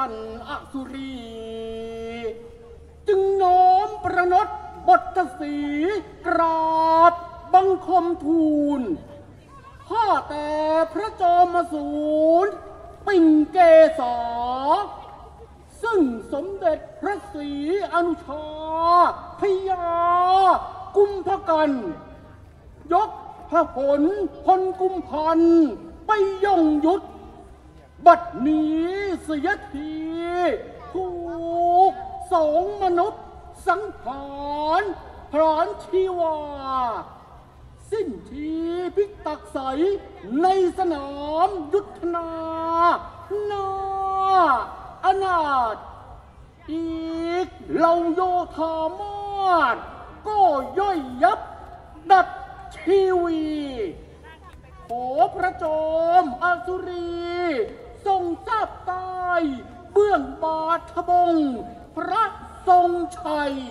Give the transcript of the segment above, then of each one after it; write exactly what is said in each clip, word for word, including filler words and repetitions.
ลั่นอสุรีจึงโน้มประนดบทสีกราบบังคมทูลข้าแต่พระจอมสูรปิ่นเกษาซึ่งสมเด็จพระศรีอนุชาพยากุมภกันยกพระผลพลกุมพันไปย่องยุทธบัดนี้เสียทีถูกสองมนุษย์สังหารพรานชีวาสิ้นทีพิตักใสในสนามยุทธนานาอนาถอีกเหล่าโยธามาศก็ย่อยยับดัดชีวีขอพระจอมอสุรีทรงทราบตายเบื้องบาทบงพระทรงชัย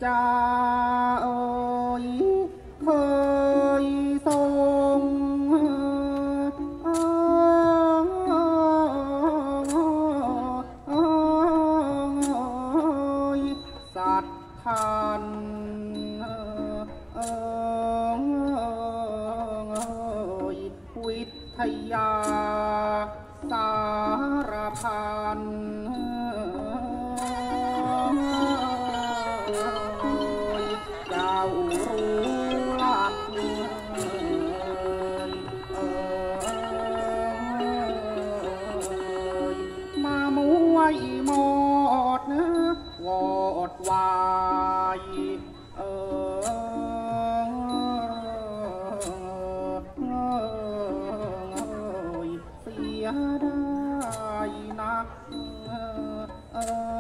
จาเอ่ยเคยทรงสัตว์ทันวิทยาสารพันเจ้ารู้หลักมามวยหมดวอดวายเออเสียได้นักเอ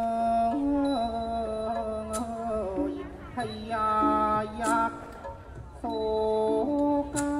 อพยายักษ์โศกา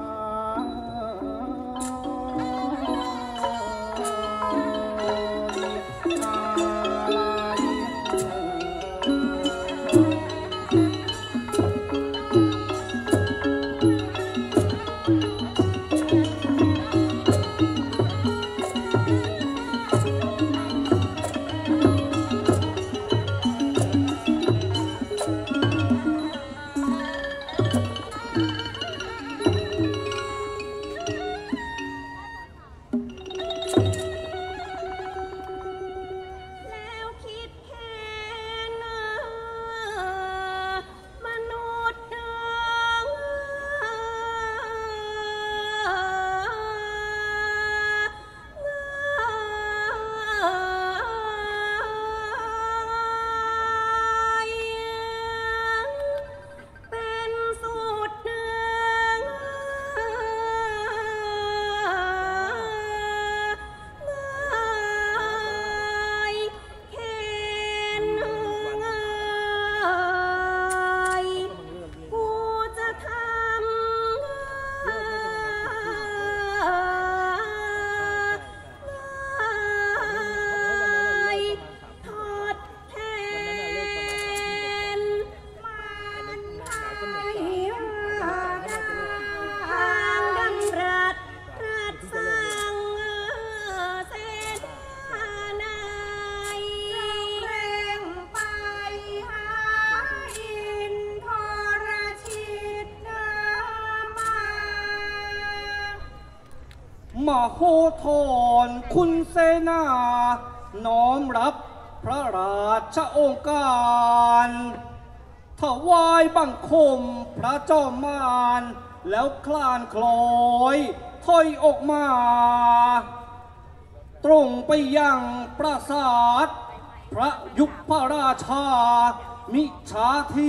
มโหธรคุณเสนาน้อมรับพระราชโองการถวายบังคมพระจอมมารแล้วคลานคลอยถอยออกมาตรงไปยังปราสาทพระยุพราชามิชาที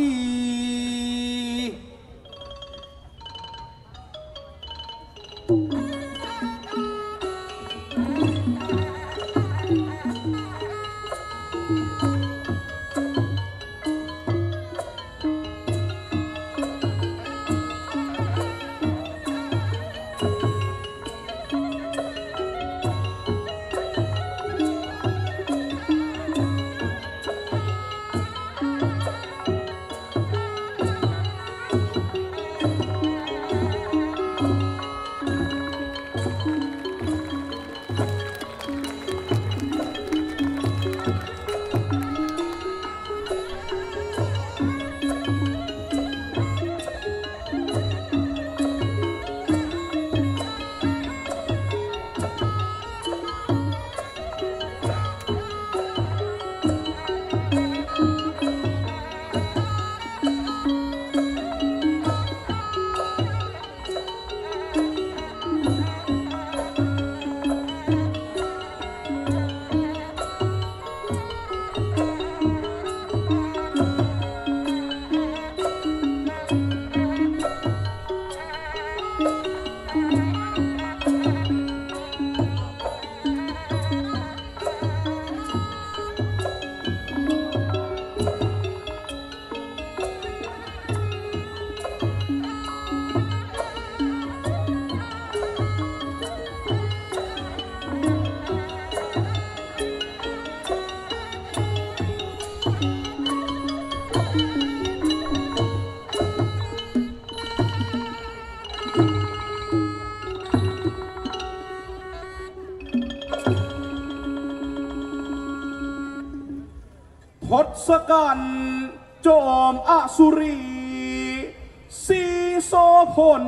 ทศกัณฐ์จอมอสุรีสีโสพล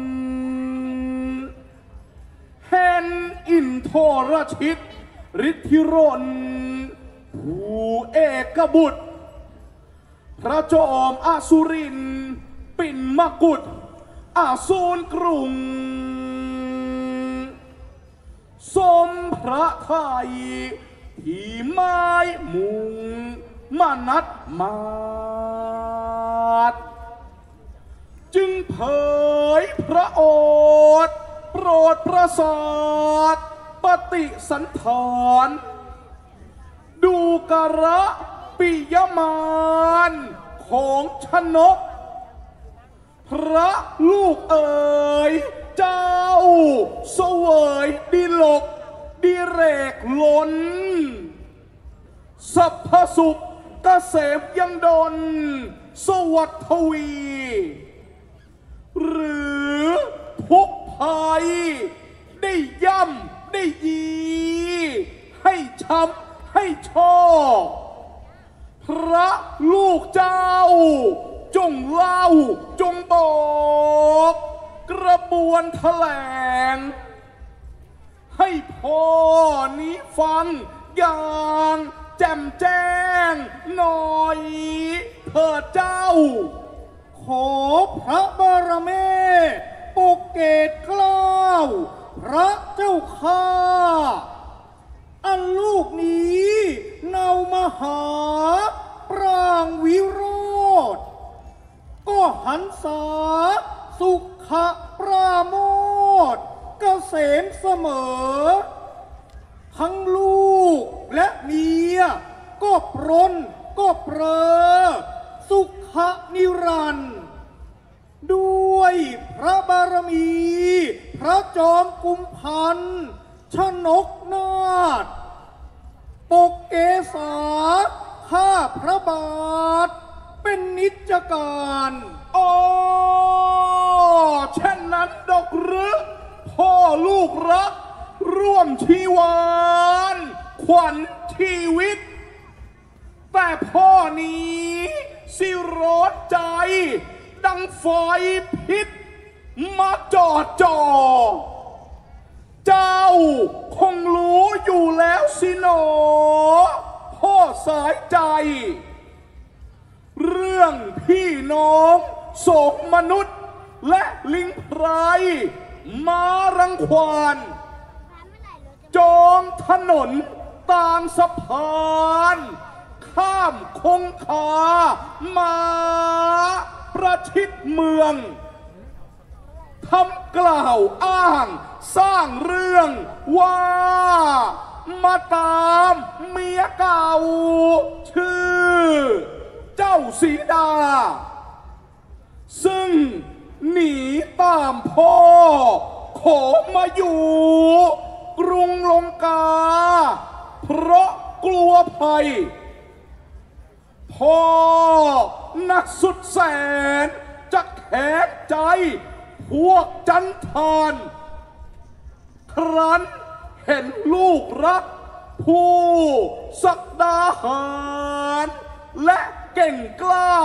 เห็นอินทรชิตฤทธิรนผู้เอกบุตรพระจอมอสุรินปิ่นมกุฎอาสูรกรุงสมพระทัยที่ไม้มุงมานัดมาดจึงเผยพระโอษฐ์โปรดประสาทปฏิสันถานดูกระปิยมานของชนกพระลูกเอ๋ยเจ้าเสวยดิลกดิเรกล้นสัพพสุขเกษมยังดลสวัสทวีหรือทุกภัยได้ย่ำได้ยีให้ช้ำให้ชอบพระลูกเจ้าจงเล่าจงบอกกระบวนแถลงให้พ่อนี้ฟังอย่างแจ่มแจ้งหน่อยเถิดเจ้าขอพระบารมีปกเกตเกล้าพระเจ้าข้าอันลูกนี้เนามหาปรางวิโรธก็หันษาสุขปราโมทย์เกษมเสมอทั้งลูกและเมียก็ปรนก็เปรอสุขนิรันดร์ด้วยพระบารมีพระจอมกุมพันธ์ชนกนาถปกเกษาข้าพระบาทเป็นนิจการอ๋อเช่นนั้นดอกหรือพ่อลูกรักร่วมชีวานขวัญชีวิตแต่พ่อนี้สิร้อนใจดังไฟพิษมาจอดจ่อเจ้าคงรู้อยู่แล้วสิหนอพ่อสายใจเรื่องพี่น้องสองมนุษย์และลิงไพรมารังควานจองถนนต่างสะพานข้ามคงคามาประชิดเมืองทำกล่าวอ้างสร้างเรื่องว่ามาตามเมียเก่าชื่อเจ้าสีดาซึ่งหนีตามพ่อขอมาอยู่กรุงลงกาเพราะกลัวภัยพ่อนักสุดแสนจะแค้นใจพวกจันทานครั้นเห็นลูกรักผู้ศักดาหาญและเก่งกล้า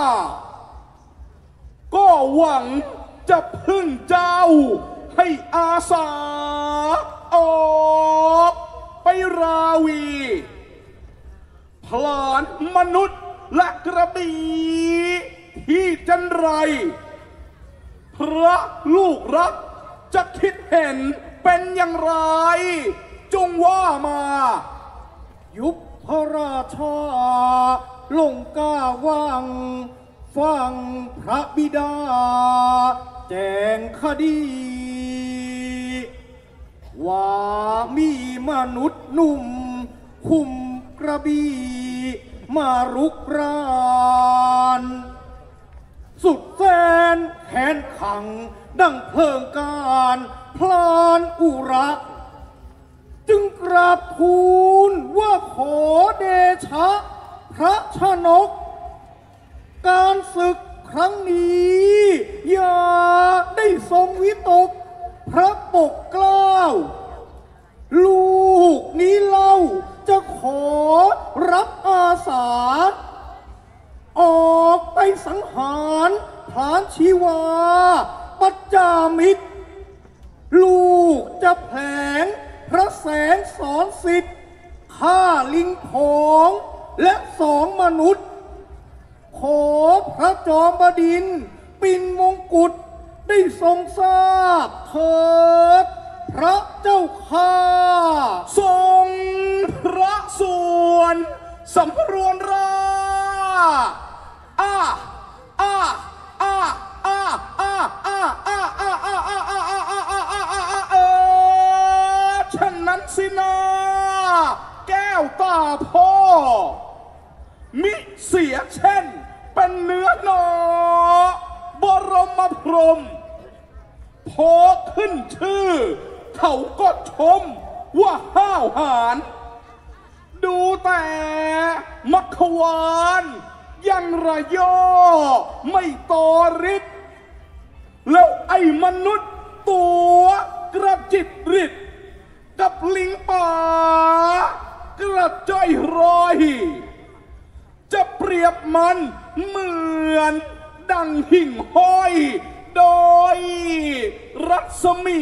ก็หวังจะพึ่งเจ้าให้อาสาออกไปราวีพลานมนุษย์และกระบี่ที่จันไรพระลูกรักจะคิดเห็นเป็นอย่างไรจงว่ามายุบพระราชาลงกาวังฟังพระบิดาแจ้งคดีว่ามีมนุษย์หนุ่มคุมกระบี่มารุกรานสุดแสนแขนขังดังเพลิงการพลานอุระจึงกราบทูลว่าขอเดชะพระชนกการศึกครั้งนี้อย่าได้ทรงวิตกพระปกเกล้าลูกนี้เล่าจะขอรับอาสามิตรลูกจะแผลงพระแสงสอนสิทธิ์ฆ่าลิงผองและสองมนุษย์ขอพระจอมบดินทร์ปิ่นมงกุฎได้ทรงทราบเถิดพระเจ้าข้าทรงพระส่วนสำรวนราอ้าอ้าอ้าอ้าอ้าอ้าอ้าอ้าอ้าอ้าอ้าอ้าอ้าอ้าอ้าเออฉะนั้นสินะแก้วตาพ่อมิเสียเช่นเป็นเนื้อหนอบรมพรหมพอขึ้นชื่อเขาก็ชมว่าห้าวหาญดูแต่มัขวานยังระยอไม่ต่อฤทธิ์แล้วไอ้มนุษย์ตัวกระจิตริดกับลิงป่ากระจ้อยรอยจะเปรียบมันเหมือนดังหิ่งห้อยโดยรัศมี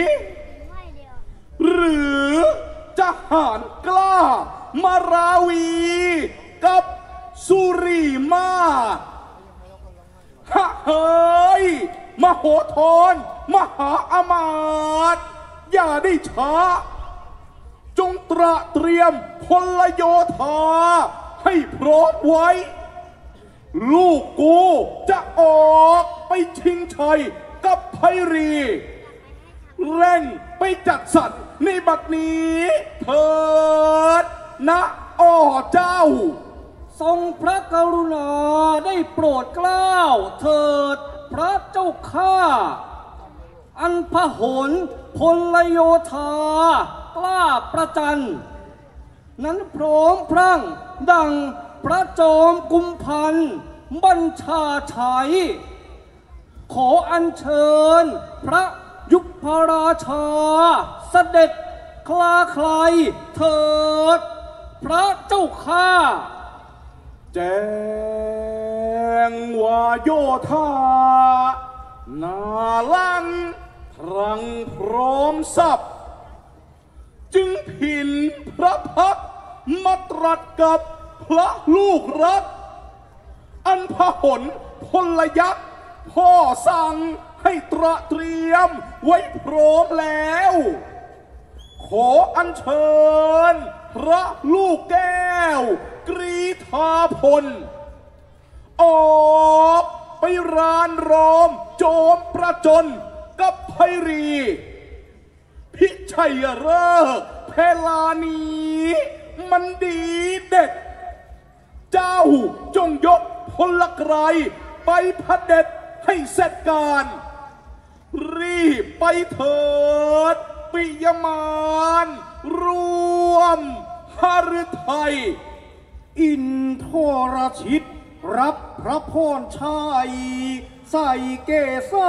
หรือจะหารกล้ามาราวีกับสุรีมาฮะเฮ้ยมโหธรมหาอมาตย์อย่าได้ช้าจงตระเตรียมพลโยธาให้พร้อมไว้ลูกกูจะออกไปชิงชัยกับไพรีเร่งไปจัดสรรในบัดนี้เถิดนะอ้อเจ้าทรงพระกรุณาได้โปรดเกล้าเถิดพระเจ้าข้าอันพหลพลโยธากล้าประจันนั้นพร้อมพรั่งดังพระจอมกุมพันธ์บัญชาชัยขออัญเชิญพระยุพราชาเสด็จคลาใครเถิดพระเจ้าข้าแจ้งว่าโยธานาลังพรังพร้อมสับจึงผินพระพักมาตรัสกับพระลูกรักอันพหลพลยักษ์พ่อสั่งให้ตระเตรียมไว้พร้อมแล้วขออัญเชิญพระลูกแก้วกรีธาพลออกไปรานรอมโจมประจนกับไพรีพิชัยฤกษ์เพลานี้มันดีเด็ดเจ้าจงยกพลไกรไปพระเด็จให้เสร็จการรีบไปเถิดปิยมานรวมหฤทัยอินทรชิตรับพระพรชัยใส่เกศา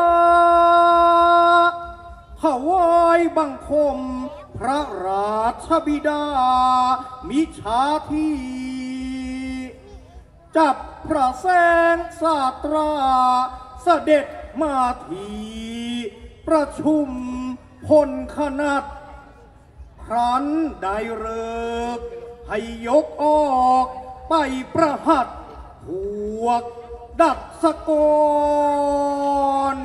ถวายบังคมพระราชบิดามิชาทีจับพระแสงสาตราเสด็จมาทีประชุมพลขนัดครั้นได้เลิกให้ยกออกไปประหัตพวกดัดสกร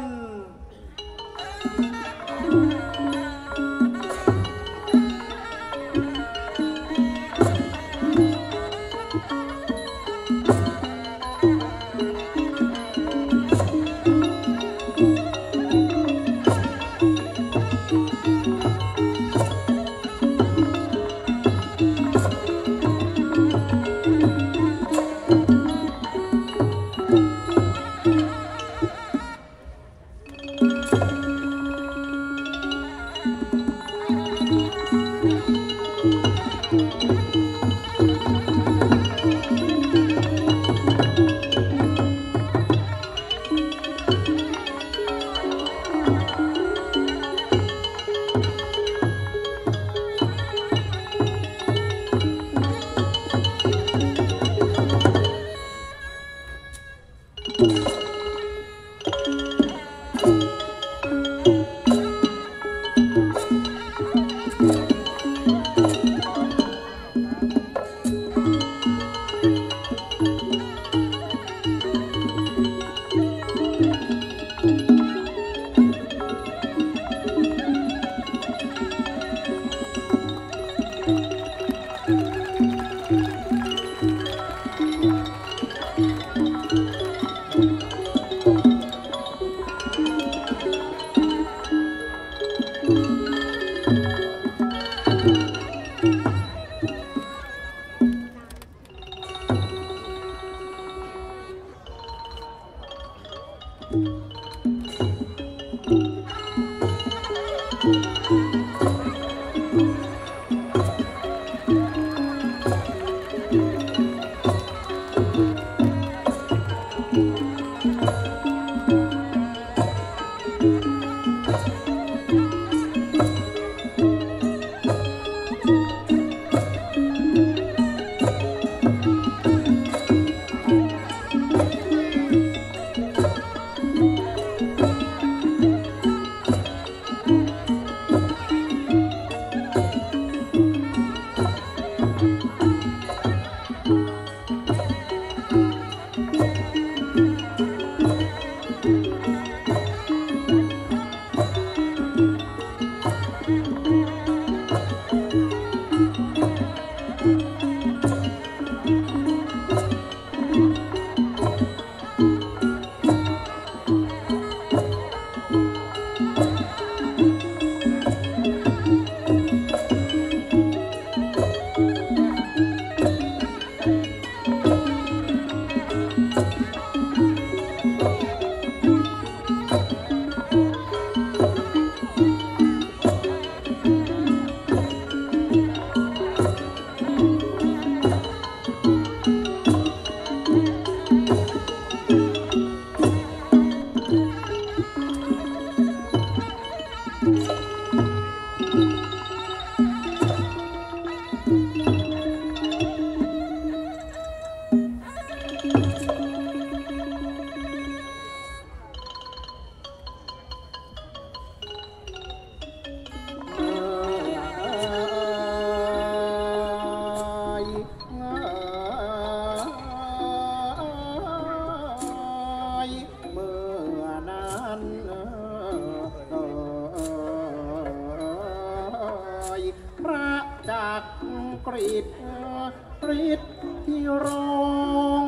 จากกรีดกรีดที่ร้อง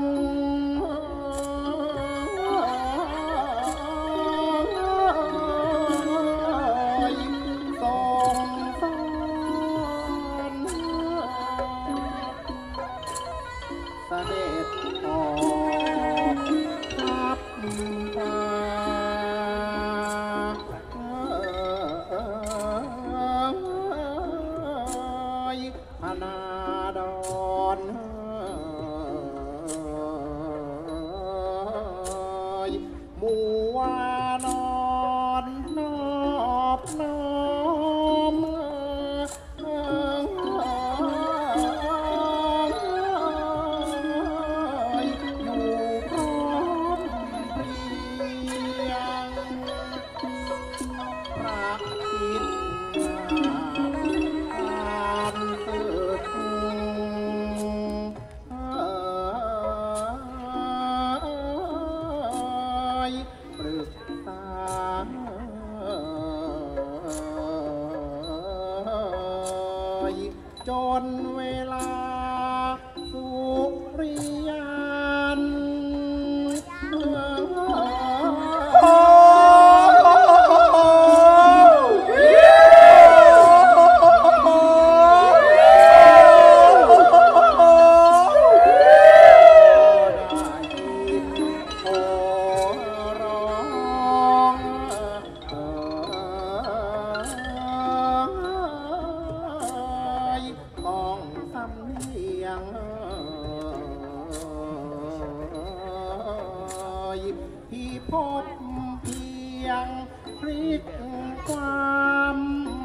สองสอนเสด็จออกทับตาพนาดอนหมู่วานอนนอบน้อมอยู่พร้อมเพรียงพระอินทร์ปรึกษาจนเวลาสุริยันต้องสำเนียงที่พบเพียงพลิกความ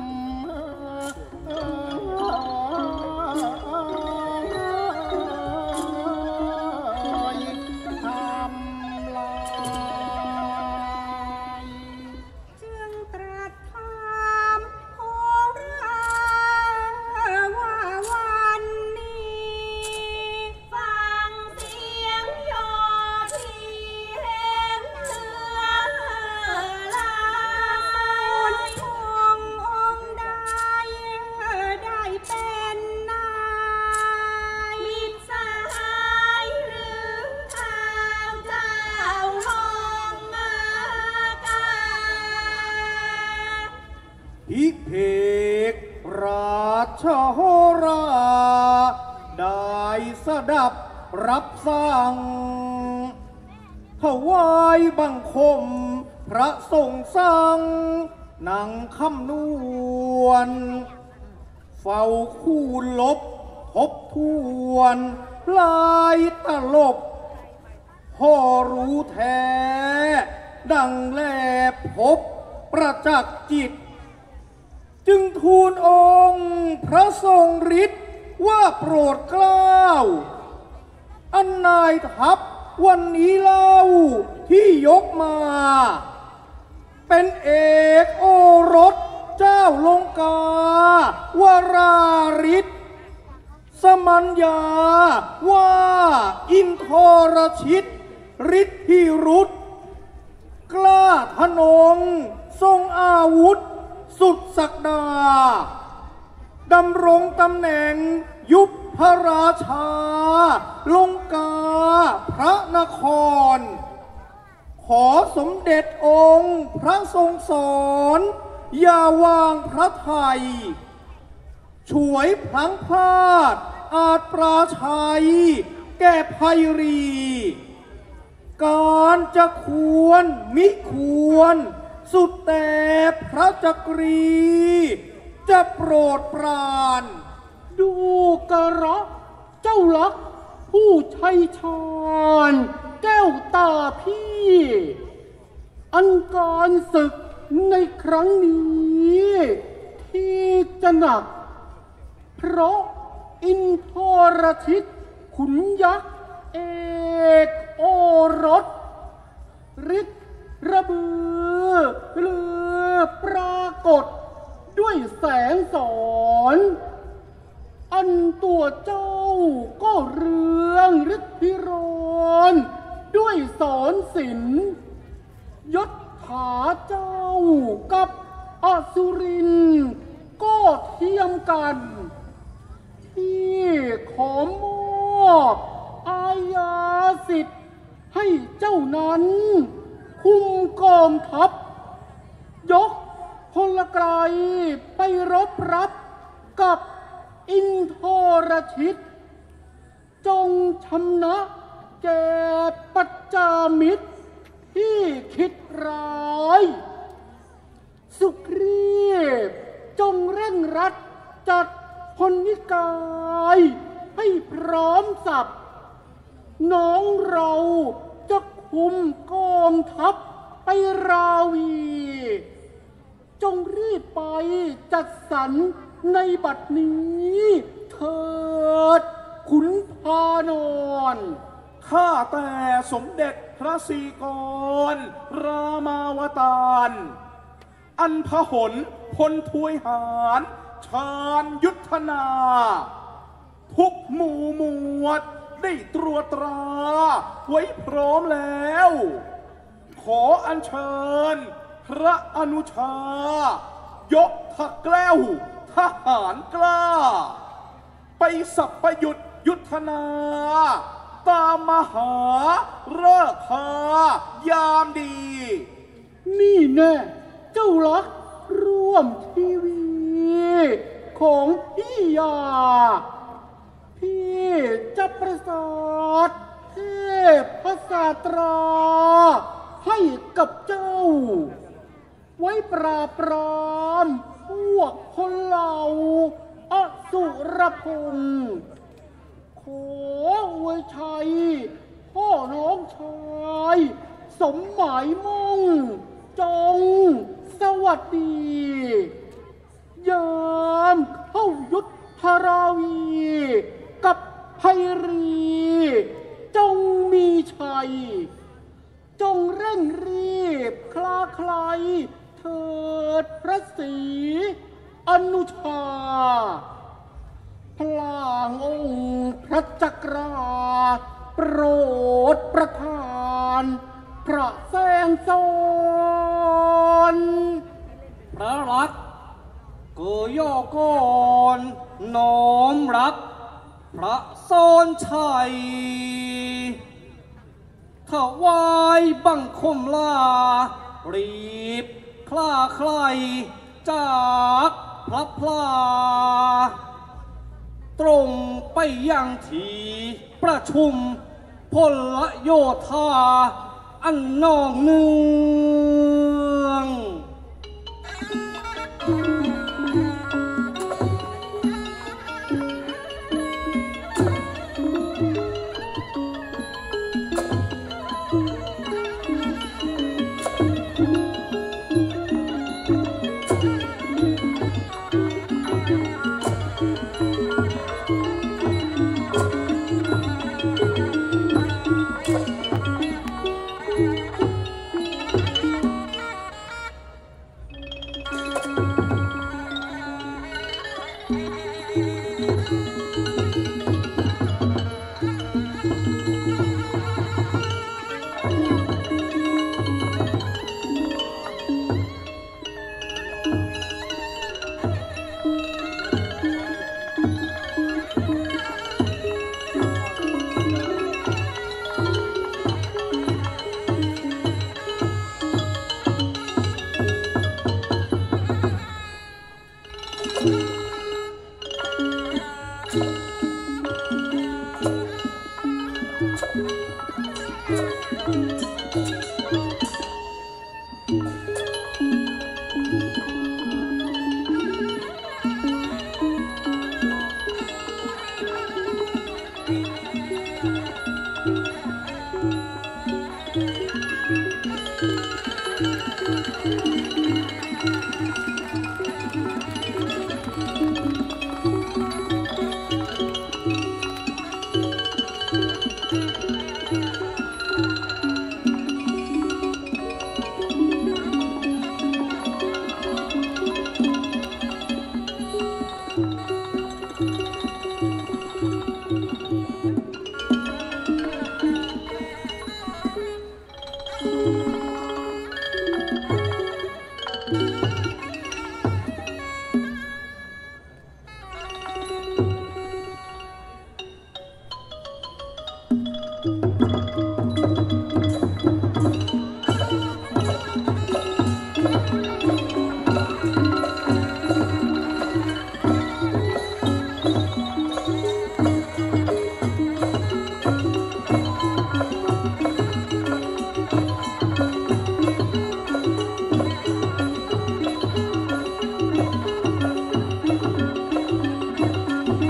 ทำลายจึงตรัสถามโหราว่าวันนี้ฟังเสียงโยที่แห่งเสือลายองค์องค์ใดได้เป็นนายมิตรสหายหรือข้าวเจ้าลงอากาศอิเพกราชโหราได้สดับรับสั่งถวายบังคมพระทรงสั่งนางคำนวณเฝ้าคูลบทบทวนลายตลบพอรู้แท้ดังแลพบประจักษ์จิต จึงทูลองค์พระทรงฤทธิ์ว่าโปรดเกล้าอันนายทัพวันนี้เล่าที่ยกมา เป็นเอกโอรสเจ้าลงกาวราริศสมัญญาว่าอินทรชิตฤทธิรุธกล้าทนงทรงอาวุธสุดศักดาดำรงตำแหน่งยุบพระราชาลงกาพระนครขอสมเด็จองค์พระทรงสอนอย่าวางพระทัยช่วยพลังพลาดอาจปราชัยแก่ภัยรี การจะควรมิควรสุดแต่พระจักรีจะโปรดปรานดูกระเจ้าลักษณ์ผู้ชัยชาญแก้วตาพี่ อันการศึกในครั้งนี้ที่จะหนักเพราะอินทรชิตขุนยักษ์เอกโอรสฤทธิ์ระเบือเลือปรากฏด้วยแสงสอนอันตัวเจ้าก็เรืองฤทธิรนด้วยสอนศิลป์ยศถาเจ้ากับอสุรินก็เทียมกันที่ขอมอบอาญาสิทธิ์ให้เจ้านั้นคุมกองทัพยกพลไกรไปรบรับกับอินทรชิตจงชำนะแก่ปัจจามิตรที่คิดร้ายสุกรีบจงเร่งรัดจัดพลนิกายให้พร้อมสับน้องเราจะคุมกองทัพไปราวีจงรีบไปจัดสรรในบัดนี้เถิดขุนพานอนข้าแต่สมเด็จพระศรีกรรามาวตารอันพหลพลทวยหารชาญยุทธนาทุกหมู่หมวดได้ตรวจตราไว้พร้อมแล้วขออัญเชิญพระอนุชายกทักแกล้วทหารกล้าไปสัพพยุทธยุทธนาตามมหาเลิกษ์ยามดีนี่แน่เจ้ารักร่วมทีวีของพี่ยาพี่จะประสาทเทพพระศาสตราให้กับเจ้าไว้ปราบปรามพวกคนเหล่าอสุรพงศ์ขออวยชัยพ่อน้องชายสมหมายมุ่งจงสวัสดียามเข้ายุทธราวีกับไพรีจงมีชัยจงเร่งรีบคลาใครเถิดพระศรีอนุชาพลางองค์พระจักราโปรดประทานพระแสงสอนพระรักเกยอก่อนน้อมรับพระโซนชัยถวายบังคมลารีบคลาใครจากพระพลาตรงไปยังที่ประชุมพลโยธาอันนองเนืองเ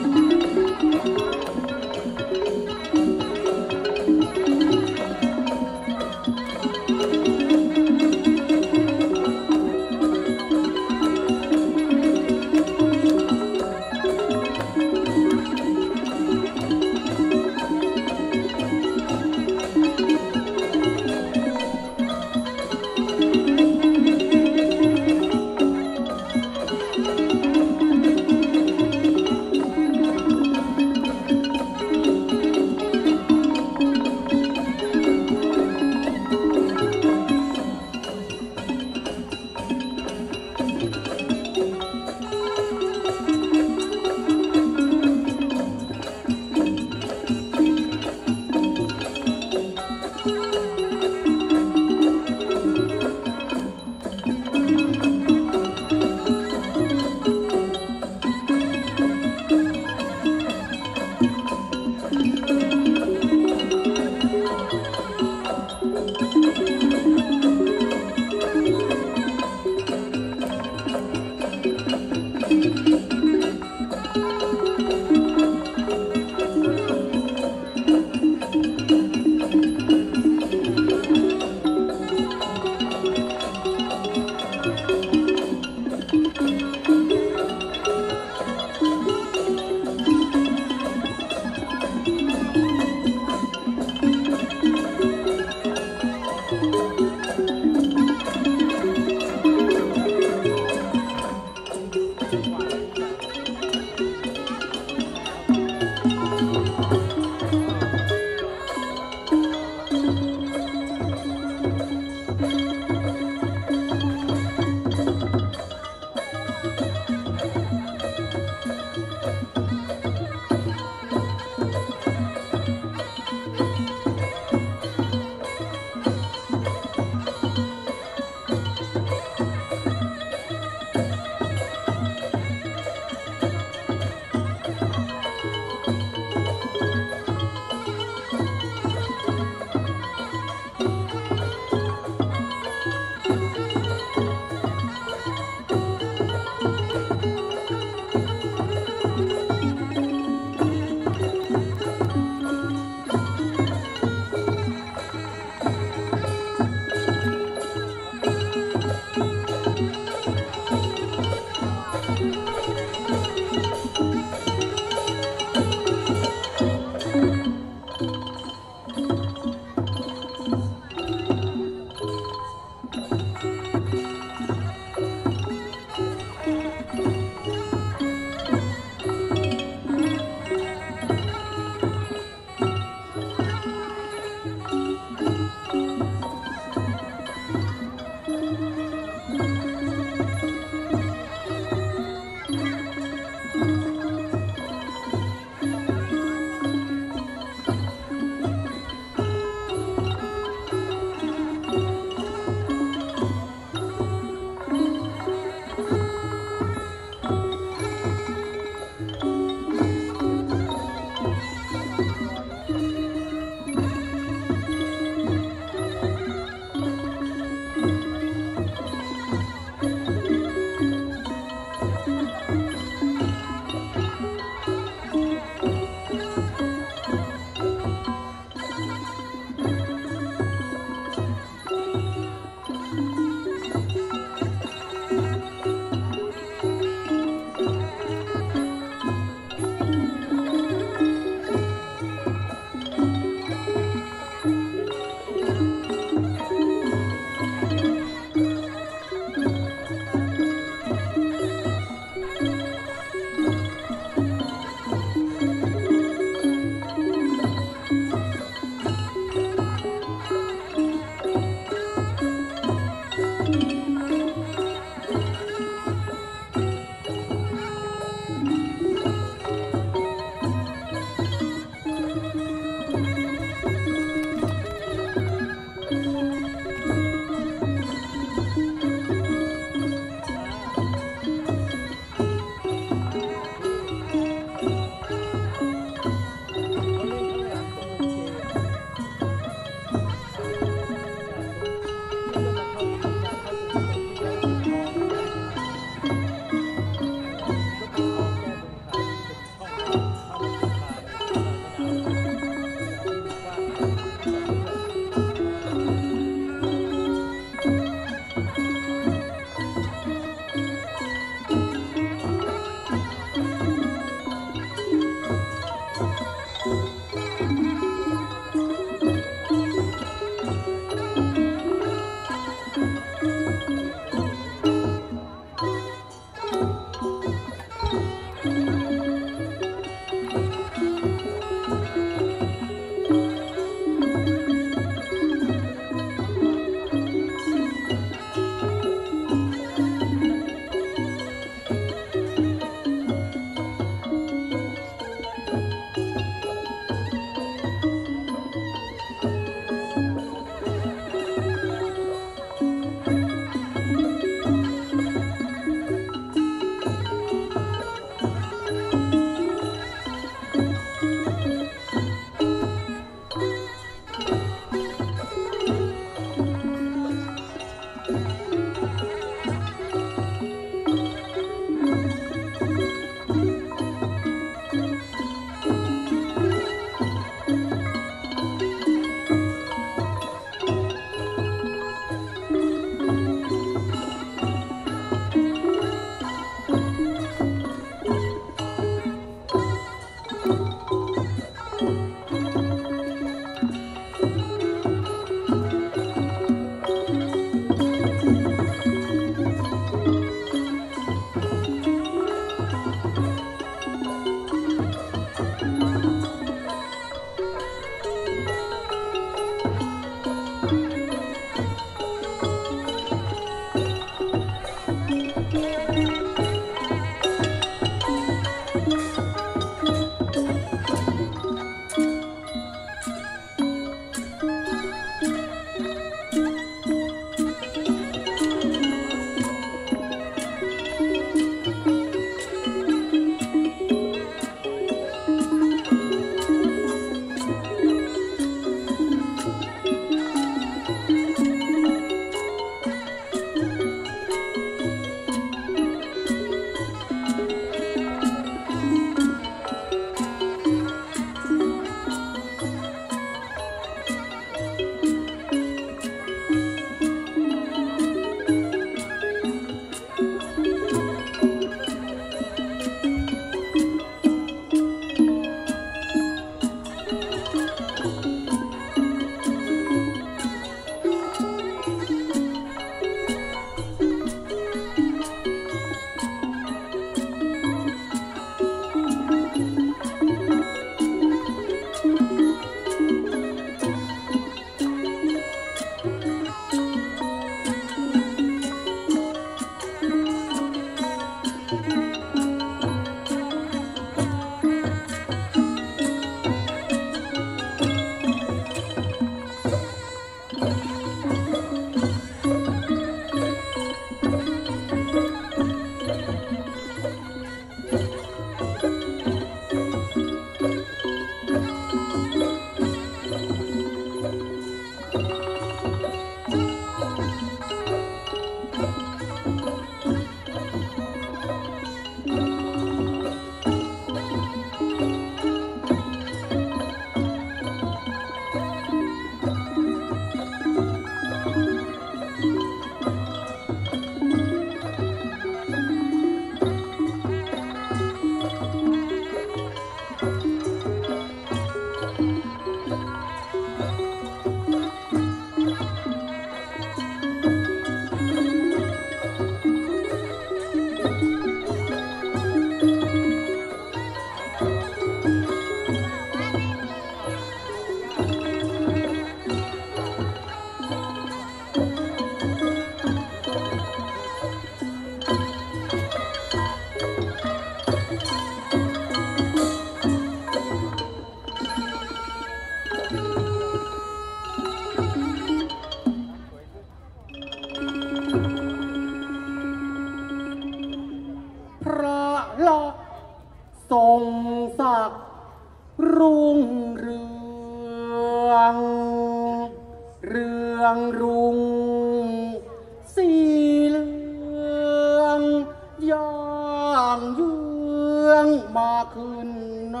ทรงศักดิ์รุ่งเรืองเรืองรุ่งสีเหลืองย่างเยืองมาขึ้นน้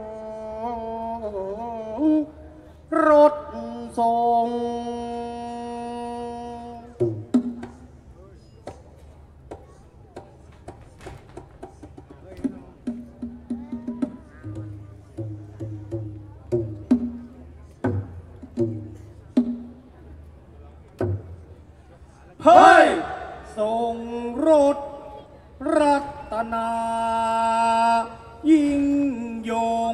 องรถทรงเฮ้ยส่งรถรัตนายิ่งยง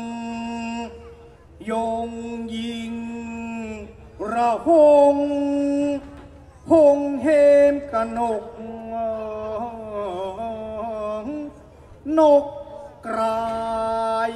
ยงยิงระหงหงเฮมกนกนกกราย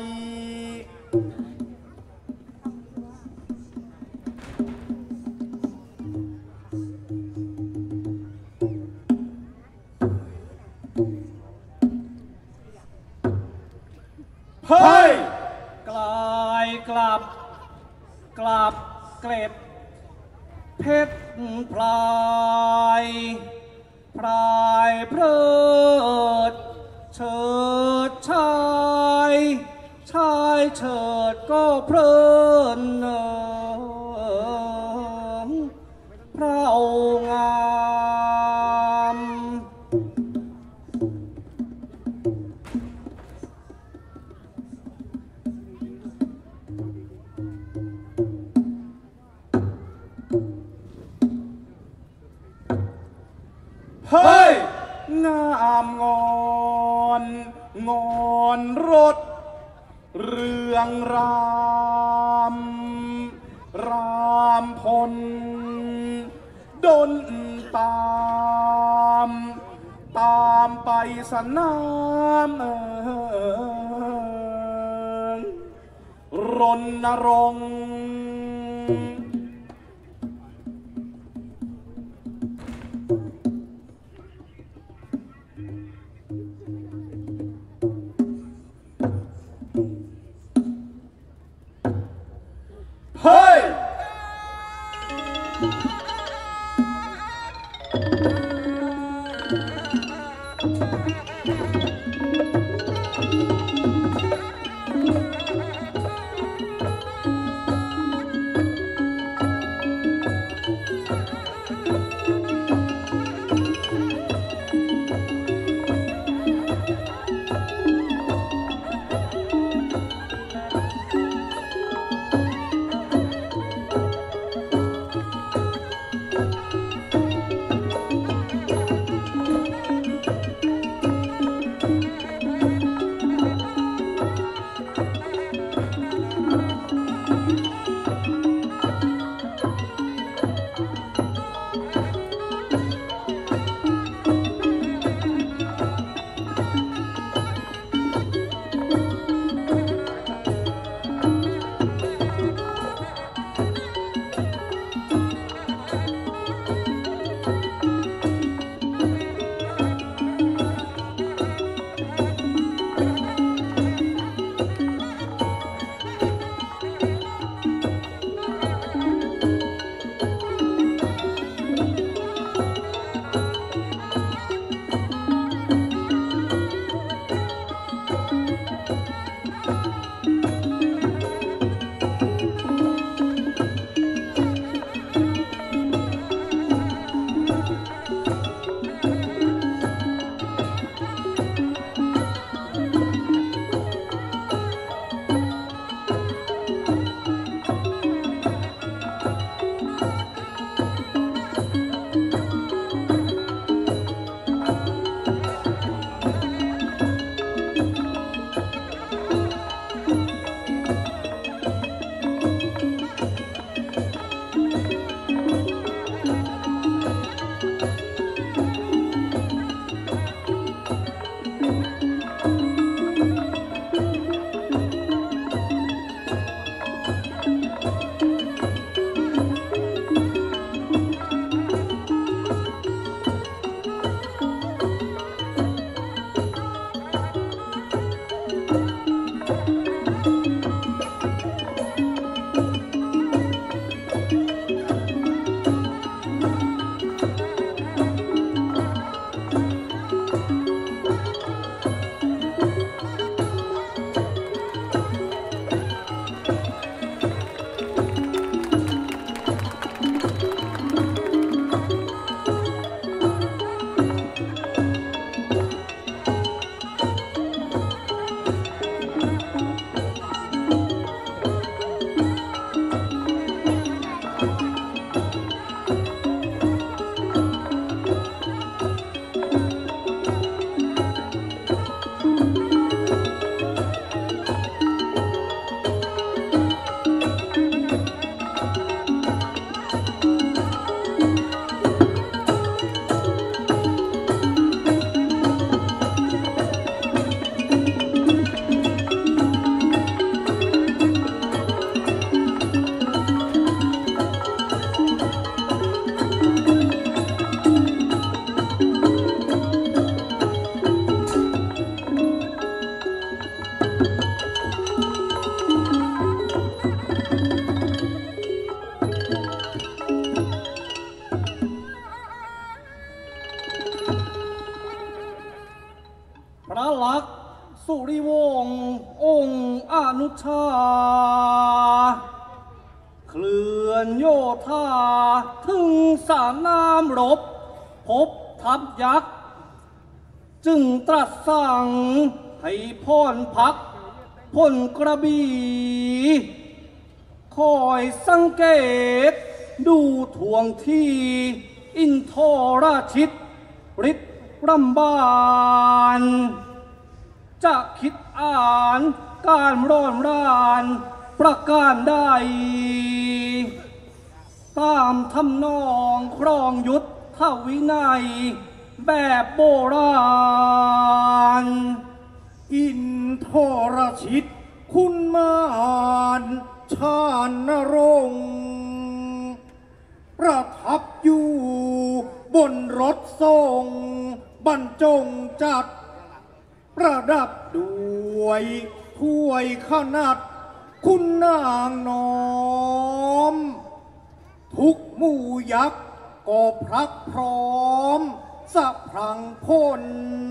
เฮ้ยกลายกลับกลับเกล็ดเพชรพลายพลายเพลิดเฉิดชายชายเฉิดก็เพลินเอ่อพระองาม เฮ้ยงามงอนงอนรถเรืองรามรามพลดนตามตามไปสนามเอ่อรณรงค์เฮ้ยริวงศ์องค์อนุชาเคลื่อนโยธาถึงสนามรบพบทัพยักษ์จึงตรัสสั่งให้พรพักพลกระบี่คอยสังเกตดูทวงที่อินทราชิตฤทธิ์รำบานจะคิดอ่านการร้อนรานประการใดตามทำนองครองยุทธวินัยแบบโบราณอินทรชิตคุณมารชาญนรงค์ประทับอยู่บนรถทรงบรรจงจัดประดับด้วยถ้วยขนาดคุณนางน้อมทุกหมู่ยักษ์ก็พรักพร้อมสะพรังพล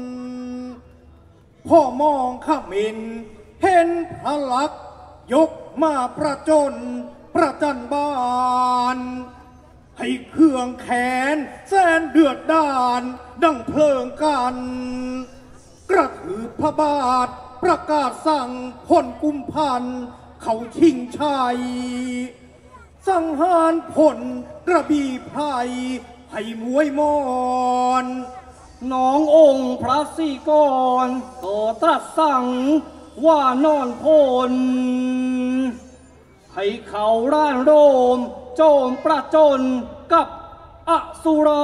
พ่อมองขมินเห็นพระลักษณ์ยกมาประจนประจันบานให้เครื่องแขนแสนเดือดดาลดังเพลิงกันกระถือพระบาทประกาศสั่งพลกุมพันธ์เขาชิงชัยสังหารผลกระบี่ไพรให้มวยมอนน้ององค์พระศรีกรก็ตรัสสั่งว่านอนพลให้เขาร่านโรมโจมประจนกับอสุรา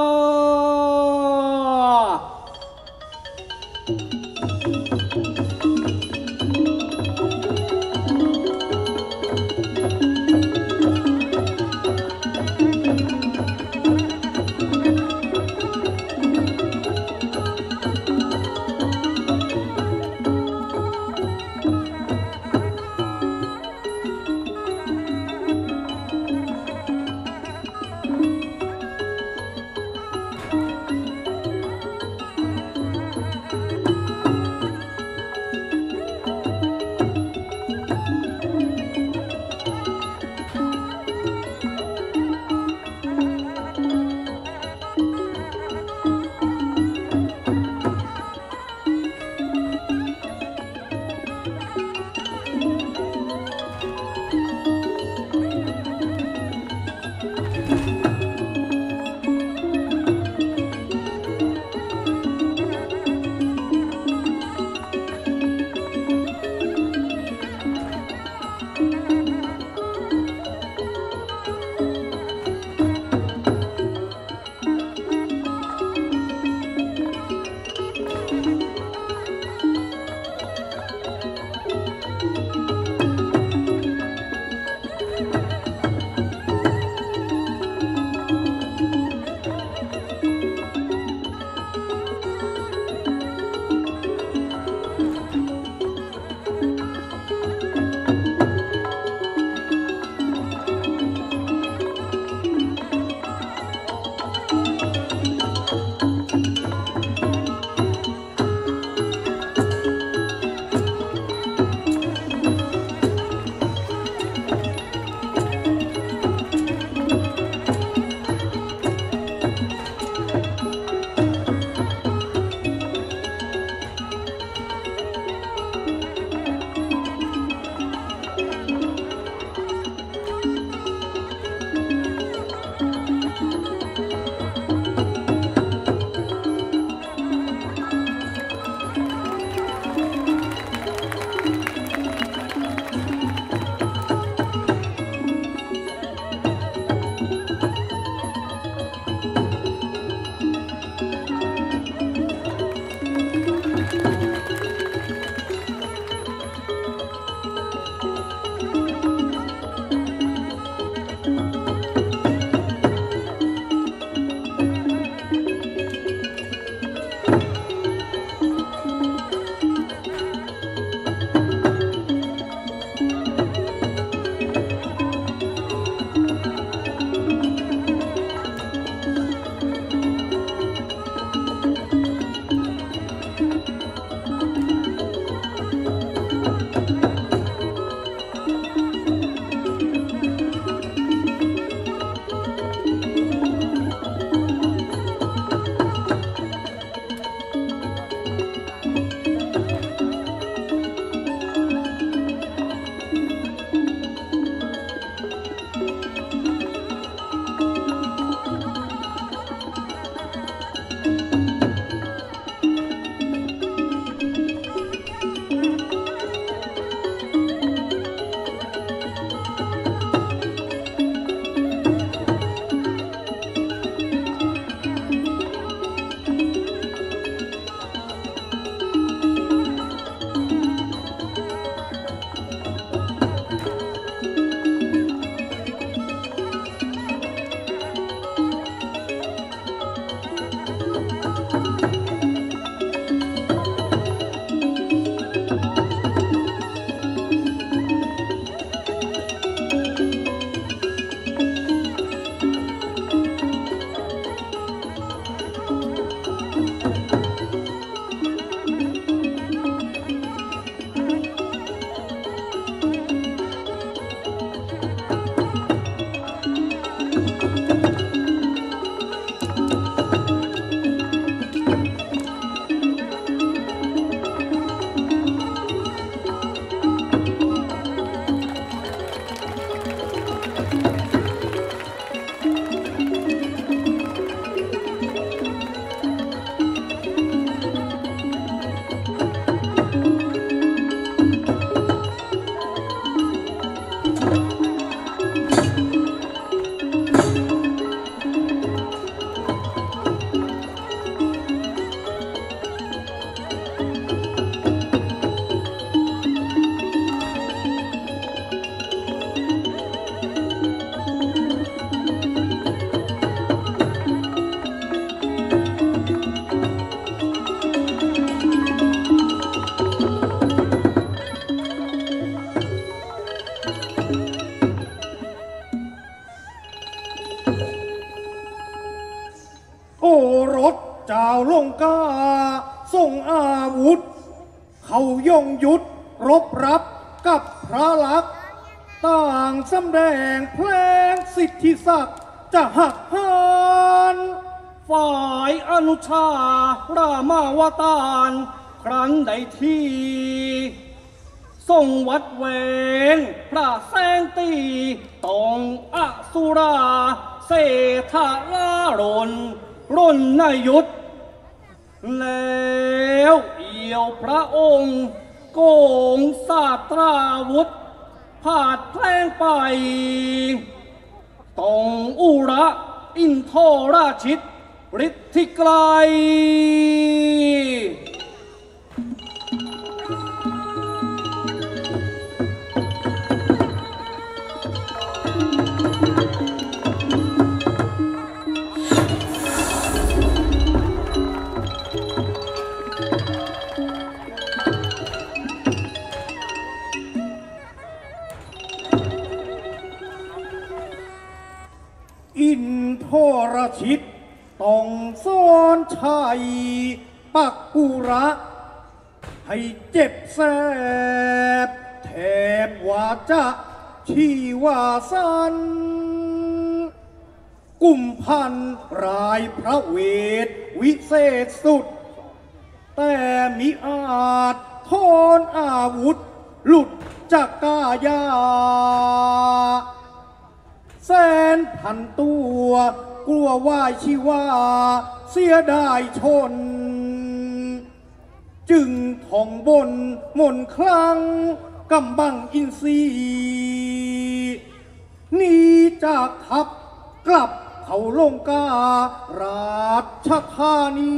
ยุทธรบรับกับพระลักษณ์ต่างสำแดงเพลงสิทธิศักดิ์จะหักหานฝ่ายอนุชา รามาวตารครั้นใดที่ทรงวัดเวงพระแสงตีตองอสุราเสถาลารนรนนยุทธแล้วเอี่ยวพระองค์โกงสาตราวุธผาดแพร่งไปตองอุระอินทราชิตฤทธิไกลอินทรชิตต้องซ้อนชัยปักกุระให้เจ็บแสบแถบวาจะชีวาสันกุมพันรายพระเวทวิเศษสุดแต่มิอาจทนอาวุธหลุดจากกายาแสนพันตัวกลัวว่าชีวาเสียได้ชนจึงท่องบนมนคลังกำบังอินทรีหนีจากทัพกลับเขาลงการาชธานี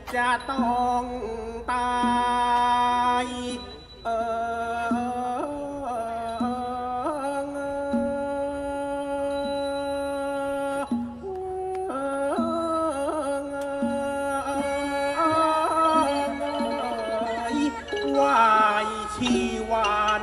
จะต้องตายเออ วายชีวัน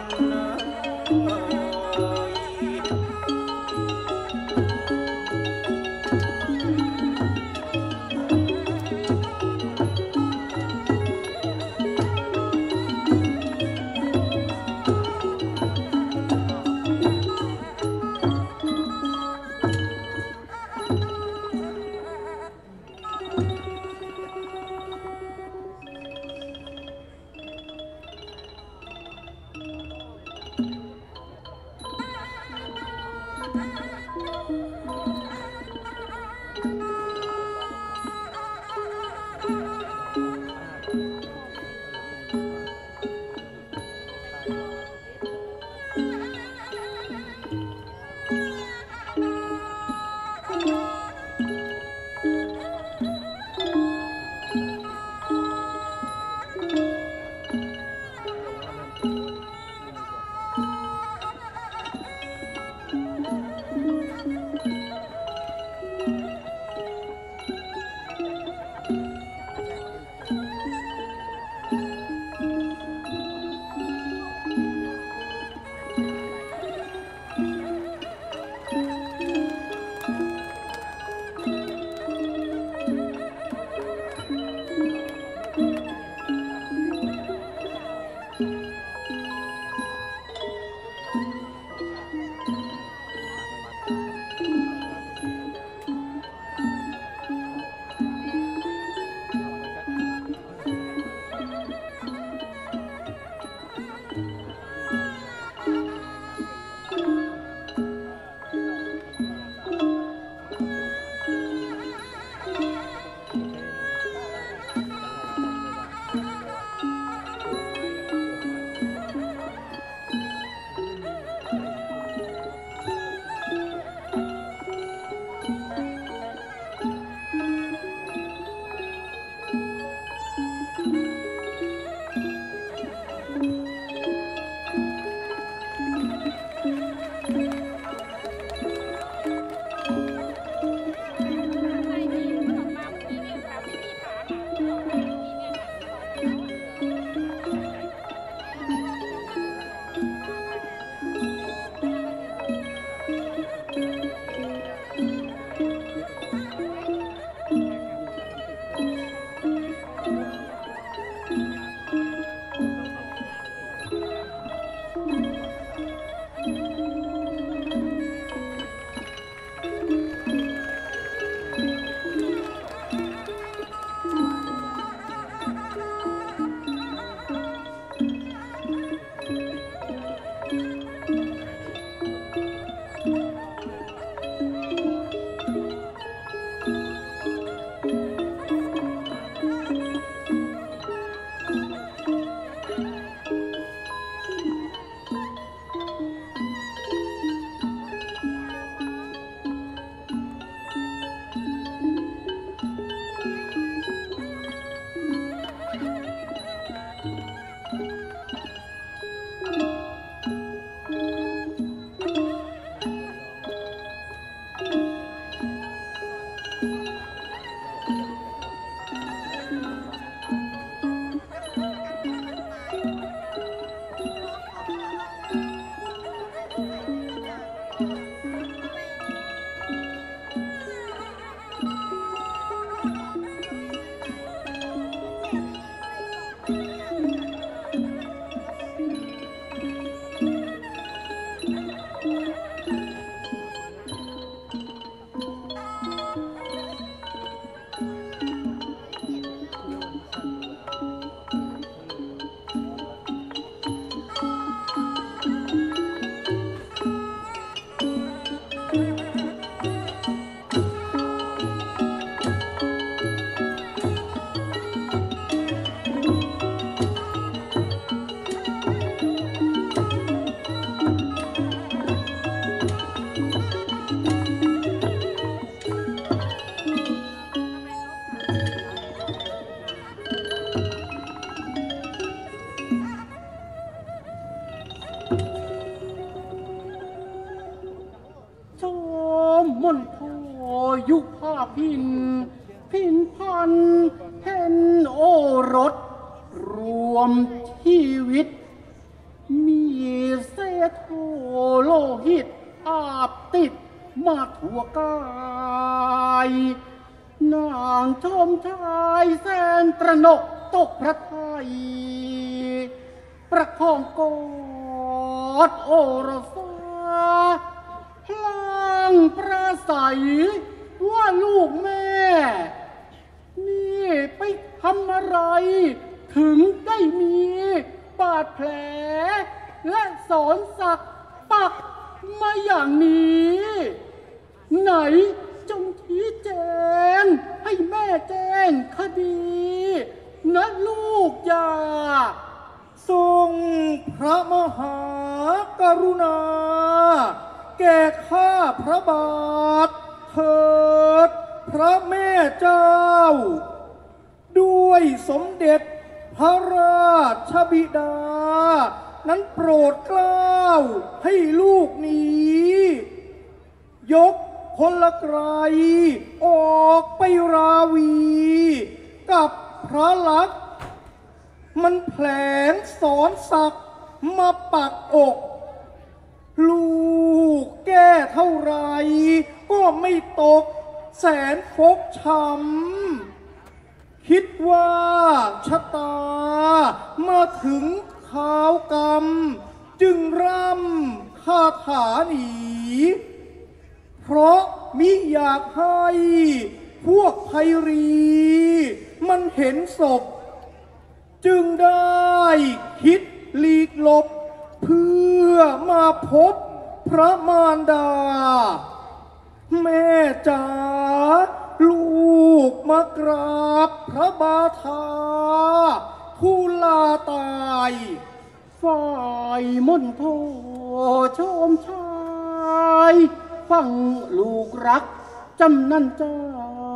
พินพินพันเห็นโอรสรวมชีวิตมีเศษโโลหิตอาบติดมาทั่วกายนางชมชายแสนตระหนกตกพระทัยประคองกอดโอรสาพลางประสัยว่าลูกแม่นี่ไปทำอะไรถึงได้มีบาดแผลและสอนสักปักมาอย่างนี้ไหนจงชี้แจงให้แม่แจ้งคดีนะลูกอย่าทรงพระมหากรุณาแก่ข้าพระบาทเถิดพระแม่เจ้าด้วยสมเด็จพระราชบิดานั้นโปรดเกล้าให้ลูกนี้ยกพลไกรออกไปราวีกับพระลักษณ์มันแผลงสอนศักดิ์มาปักอกลูกแก้เท่าไรก็ไม่ตกแสนฟกช้ำคิดว่าชะตามาถึงข่าวกรรมจึงร่ำคาถาหนีเพราะมิอยากให้พวกไพรีมันเห็นศพจึงได้คิดหลีกหลบเพื่อมาพบพระมารดาแม่จ๋าลูกมากราบพระบาทาทูลลาตายฝ่ายมนโทชมชายฟังลูกรักจำนันจ้า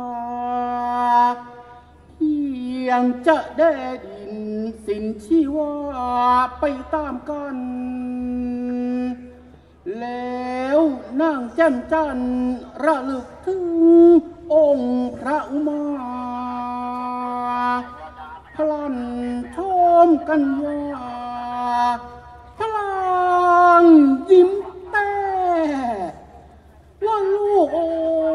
เพียงจะได้ดินสินชีวาไปตามกันแล้วนั่งแจ่มจันระลึกถึงองค์พระอุมาพลันชมกันว่าพลังยิ้มแต่ว่าลูกโอ้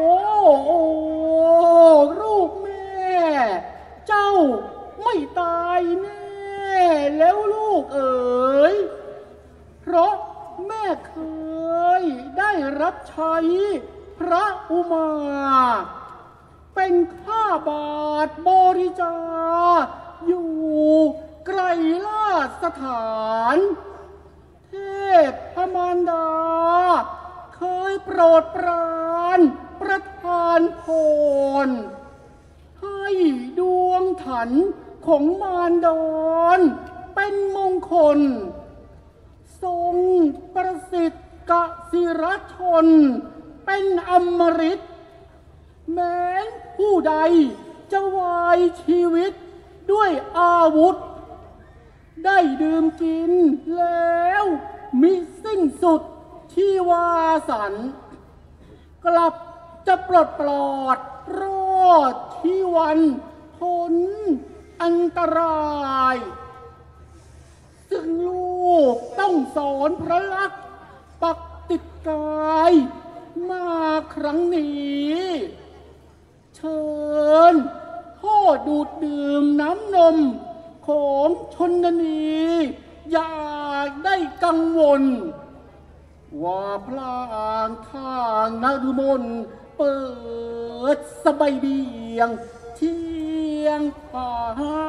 ลูกแม่เจ้าไม่ตายแน่แล้วลูกเอ๋ยเพราะแม่เคยได้รับใช้พระอุมาเป็นข้าบาทบริจาอยู่ไกลลาดสถานเทพพมารดาเคยโปรดปรานประทานพรให้ดวงถันของมารดอนเป็นมงคลทรงประสิทธิ์กสิรชนเป็นอมฤตแม้ผู้ใดจะวายชีวิตด้วยอาวุธได้ดื่มกินแล้วมิสิ้นสุดที่วาสันกลับจะปลดปลอดรอดที่วันพ้นอันตรายซึ่งลูกต้องสอนพระลักษณ์ปักติดกายมาครั้งนี้เชิญพ่อดูดดื่มน้ำนมของชนนีอย่าได้กังวลว่าพลางทางนฤมลเปิดสบายเบียงเที่ยงฟ้า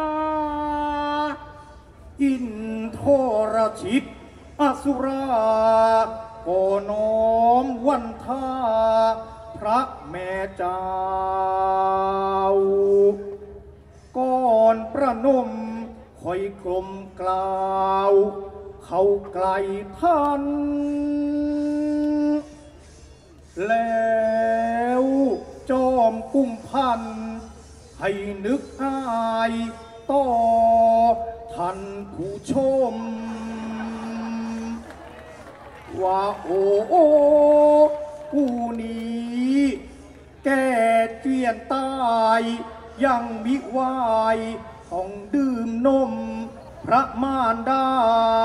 อินทรชิตอสุราก็น้อมวันท่าพระแม่เจ้าก่อนประนมคอยกลมกล่าวเข้าไกลท่านแล้วจอมกุมพันให้นึกอายต่อท่านผู้ชมว่าโอ้โอ้ผู้นี้แก่จวียนตายยังมิวายต้องดื่มนมพระมารดา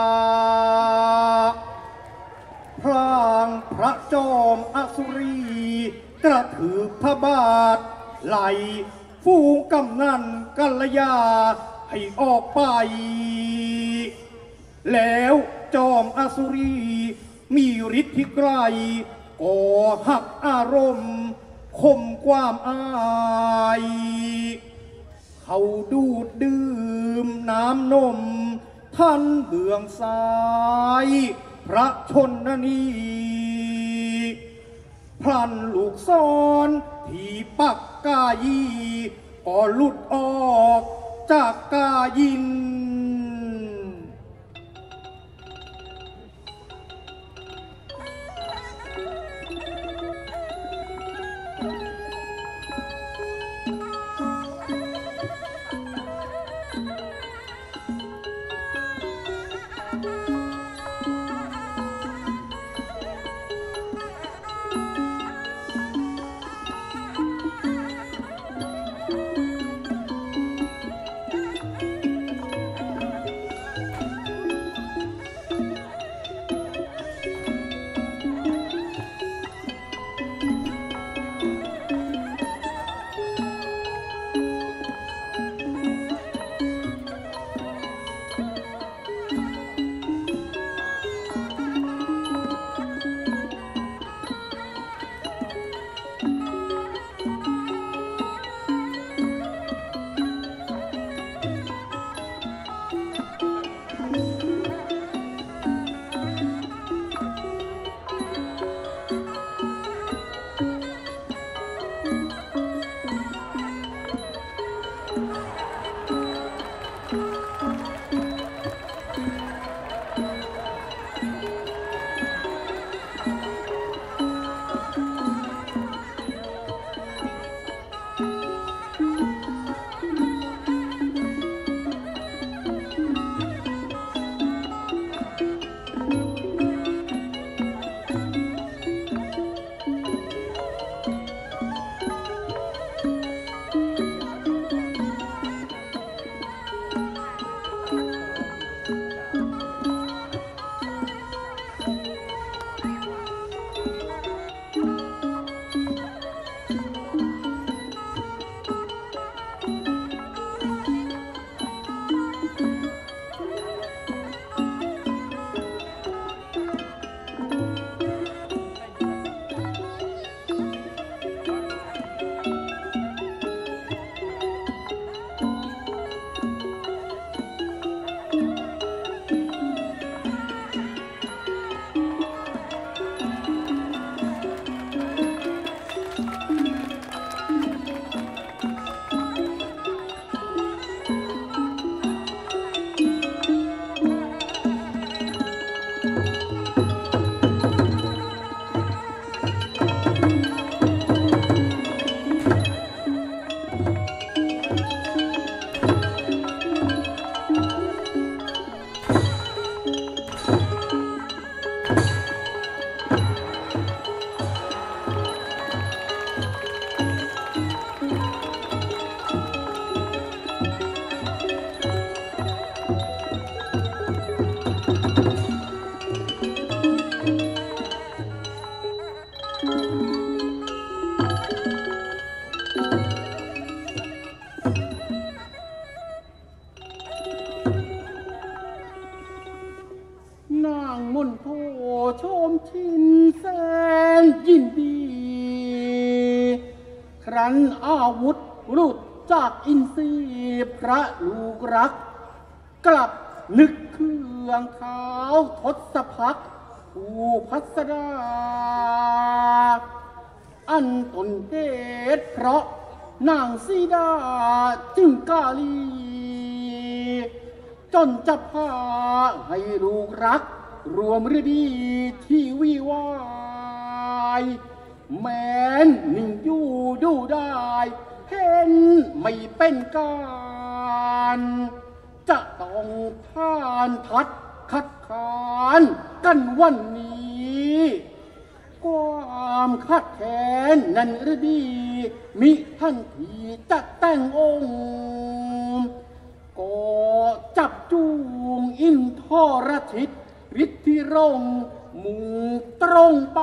พลางพระจอมอสุรีกระถือพระบาทไหลฟูงกำนันกัลยาให้ออกไปแล้วจอมอสุรีมีฤทธิ์ที่ไกลก่อหักอารมณ์ข่มความอายเขาดูดดื่มน้ำนมท่านเบื้องซ้ายพระชนนีพลันลูกซ้อนที่ปักกายีก็หลุดออกจากกายินนางมนโทชมชินแสนยินดีครั้นอาวุธรุดจากอินทรีย์พระลูกรักกลับนึกเครื่องเท้าทศพักผู้พัสดาอันตนเหตุเพราะนางสีดาจึงกาลีจนจะพาให้ลูกรักรวมฤดีที่วิวายแม้นนิ่งอยู่ดูได้เห็นไม่เป็นการจะต้องผ่านพัดคัดค้านกันวันนี้ความขัดแค้นนั้นหรือดีมิท่านทีจะแต่งองค์ก็จับจูงอินทรชิตฤทธิรงค์มุ่งตรงไป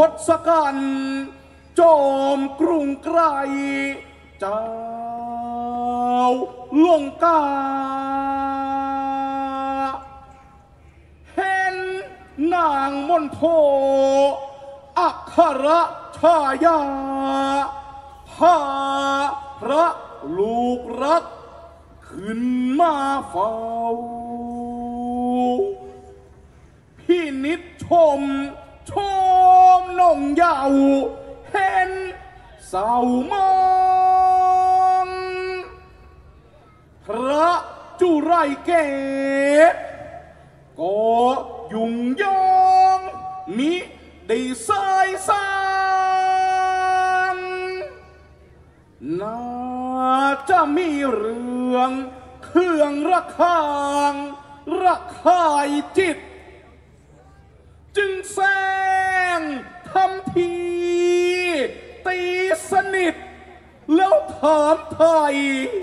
ศกัณฐ์โจมกรุงไกรเจ้าลงกาเห็นนางมณโฑอัครชายาพาพระลูกรักขึ้นมาเฝ้าพี่นิดชมชมนงเยาว์เห็นเศร้ามองพระจุไรเกศก็ยุ่งยองมิได้สายสานน่าจะมีเรื่องเครื่องระคางระคายจิตจึงแซงทำทีตีสนิทแล้วถามไทย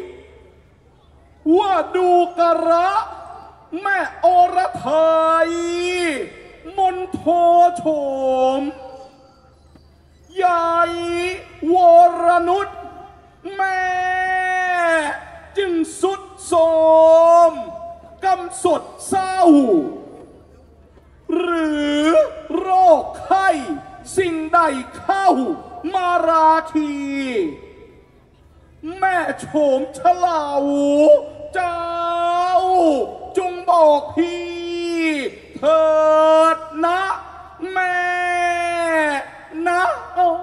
ว่าดูกระแม่อรไทยมนโทโฉมใหญ่วรนุชแม่จึงสุดโทรมกำสดเศร้าหรือโรคไข้สิ่งใดเข้ามาราคีแม่โฉมเฉลาเจ้าจงบอกพี่เถิดนะแม่นะโอ้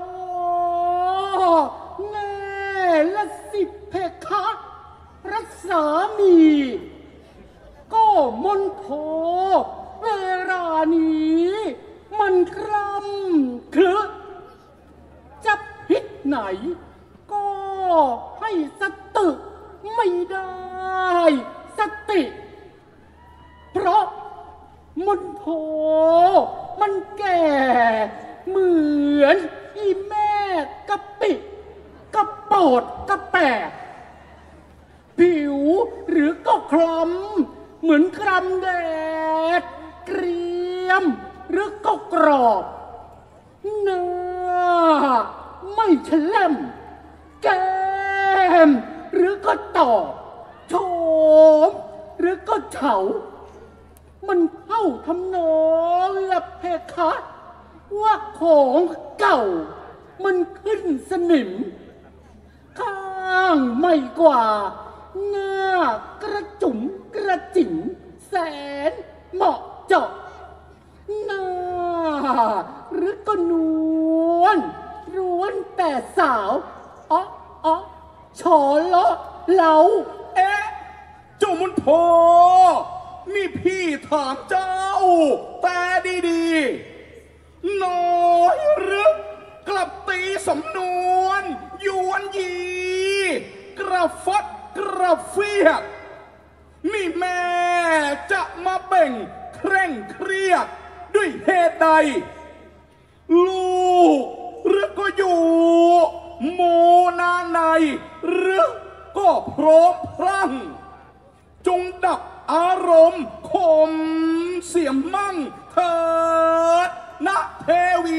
แน่ละสิเพคะพระสามีก็มนโทเวลานี้มันครำครึจะพิษไหนก็ให้สติไม่ได้สติเพราะมนโทมันแก่เหมือนอีแม่กะปิกระโปดกระแปดผิวหรือก็คล้ำเหมือนครำแดดเกรียมหรือก็กรอบหน้าไม่ฉล่ำแก้มหรือก็ตอบโฉมหรือก็เฉามันเข้าทำนองละเพคะว่าของเก่ามันขึ้นสนิมข้างไม่กว่าหน้ากระจุ๋มกระจิ๋มแสนเหมาะเจาะหน้าหรือก็นวลร้วนแต่สาวอ๋ออ๋อฉอเลาะเหลาเอ๊ะเจ้ามนโทนี่พี่ถามเจ้าแต่ดีๆน้อยหรือกลับตีสำนวนยวนยีกระฟัดกระเฟียดนี่แม่จะมาเบ่งเคร่งเครียดด้วยเหตุใดลูกหรือก็อยู่โมนาในหรือก็พร้อมพรั่งจงดับอารมณ์คมเสียมมั่งเถิดนะเทวี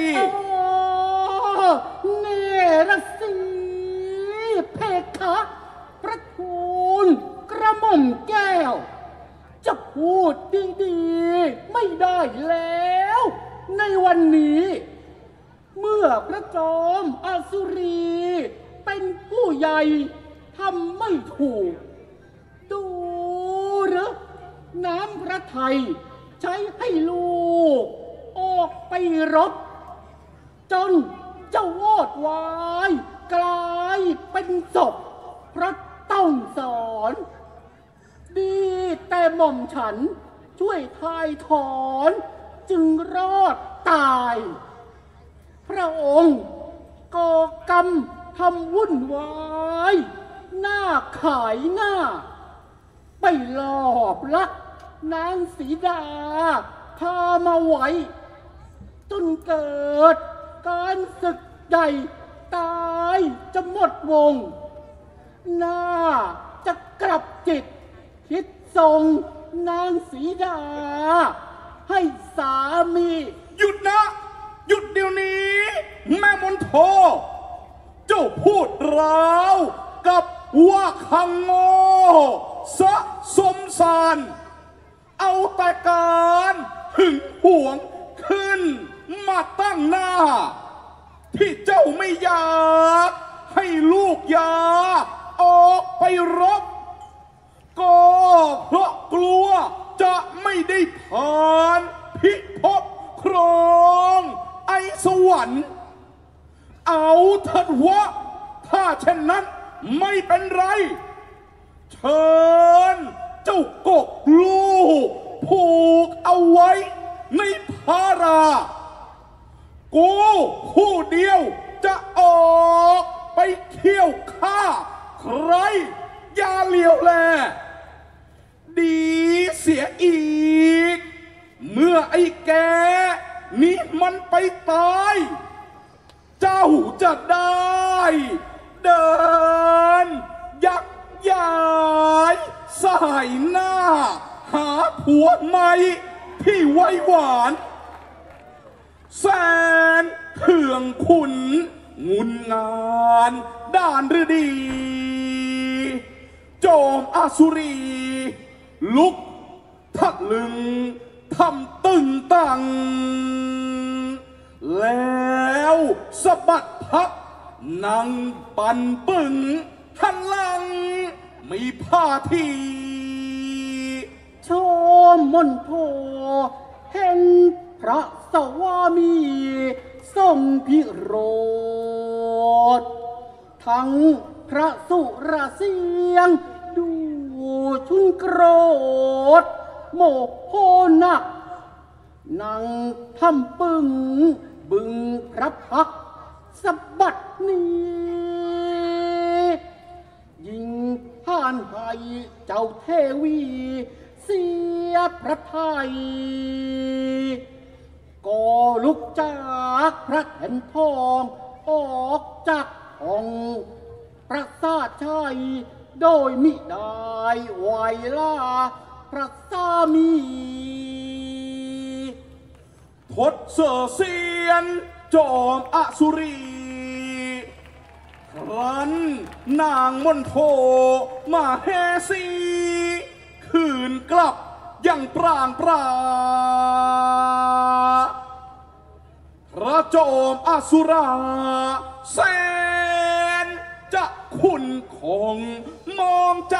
เนรสีเพคะพระทูลกระหม่อมแก้วจะพูดดีๆไม่ได้แล้วในวันนี้เมื่อพระจอมอสุรีเป็นผู้ใหญ่ทำไม่ถูกดูหรือน้ำพระทัยใช้ให้ลูกออกไปรบจนเจ้าวอดวายกลายเป็นศพเพราะต้องสอนดีแต่หม่อมฉันช่วยทายถอนจึงรอดตายพระองค์ก่อกรรมทำวุ่นวายหน้าขายหน้าไปหลอบลักนางสีดาพามาไว้จนเกิดการศึกใหญ่ตายจะหมดวงน่าจะกลับจิตคิดทรงนางสีดาให้สามีหยุดนะหยุดเดี๋ยวนี้แม่มนโทเจ้าพูดร้าวกับว่าขังโง่สะสมสารเอาแต่การหึงหวงขึ้นมาตั้งหน้าที่เจ้าไม่อยากให้ลูกยาออกไปรบก็เพราะกลัวจะไม่ได้ผ่านพิภพครองไอสวรรค์เอาเถิดวะถ้าเช่นนั้นไม่เป็นไรเชิญเจ้ากกลูกผูกเอาไว้ในภารากูผู้เดียวจะออกไปเคี่ยวฆ่าใครอย่าเหลียวแลดีเสียอีกเมื่อไอ้แกนี้มันไปตายเจ้าจะได้เดินยักย้ายสายหน้าหาผัวใหม่ที่ไว้หวานแสนเขื่องขุนงุนงานด้านฤดีโจมอสุรีลุกทักลึงทำตึงตังแล้วสะบัดพักนั่งปันปึงหันหลังมีผ้าทีชมมนโทเห็นพระสวามีทรงพิโรธทั้งพระสุรเสียงดูชุนโกรธโมโหนักนั่งทำปึงบึงพระพักสะบัดนี้ยิงผ่านให้เจ้าเทวีเสียพระไทยก็ลุกจากพระแผ่นทองออกจากองค์ปราสาทชัยโดยมิได้ไหวล่าพระสามีทศเสเสียนจอมอสุรีครั้นนางมนโทมาแฮซีคืนกลับยังปรางปราพระโจมอสุราแสนจะคุณคงมองใจ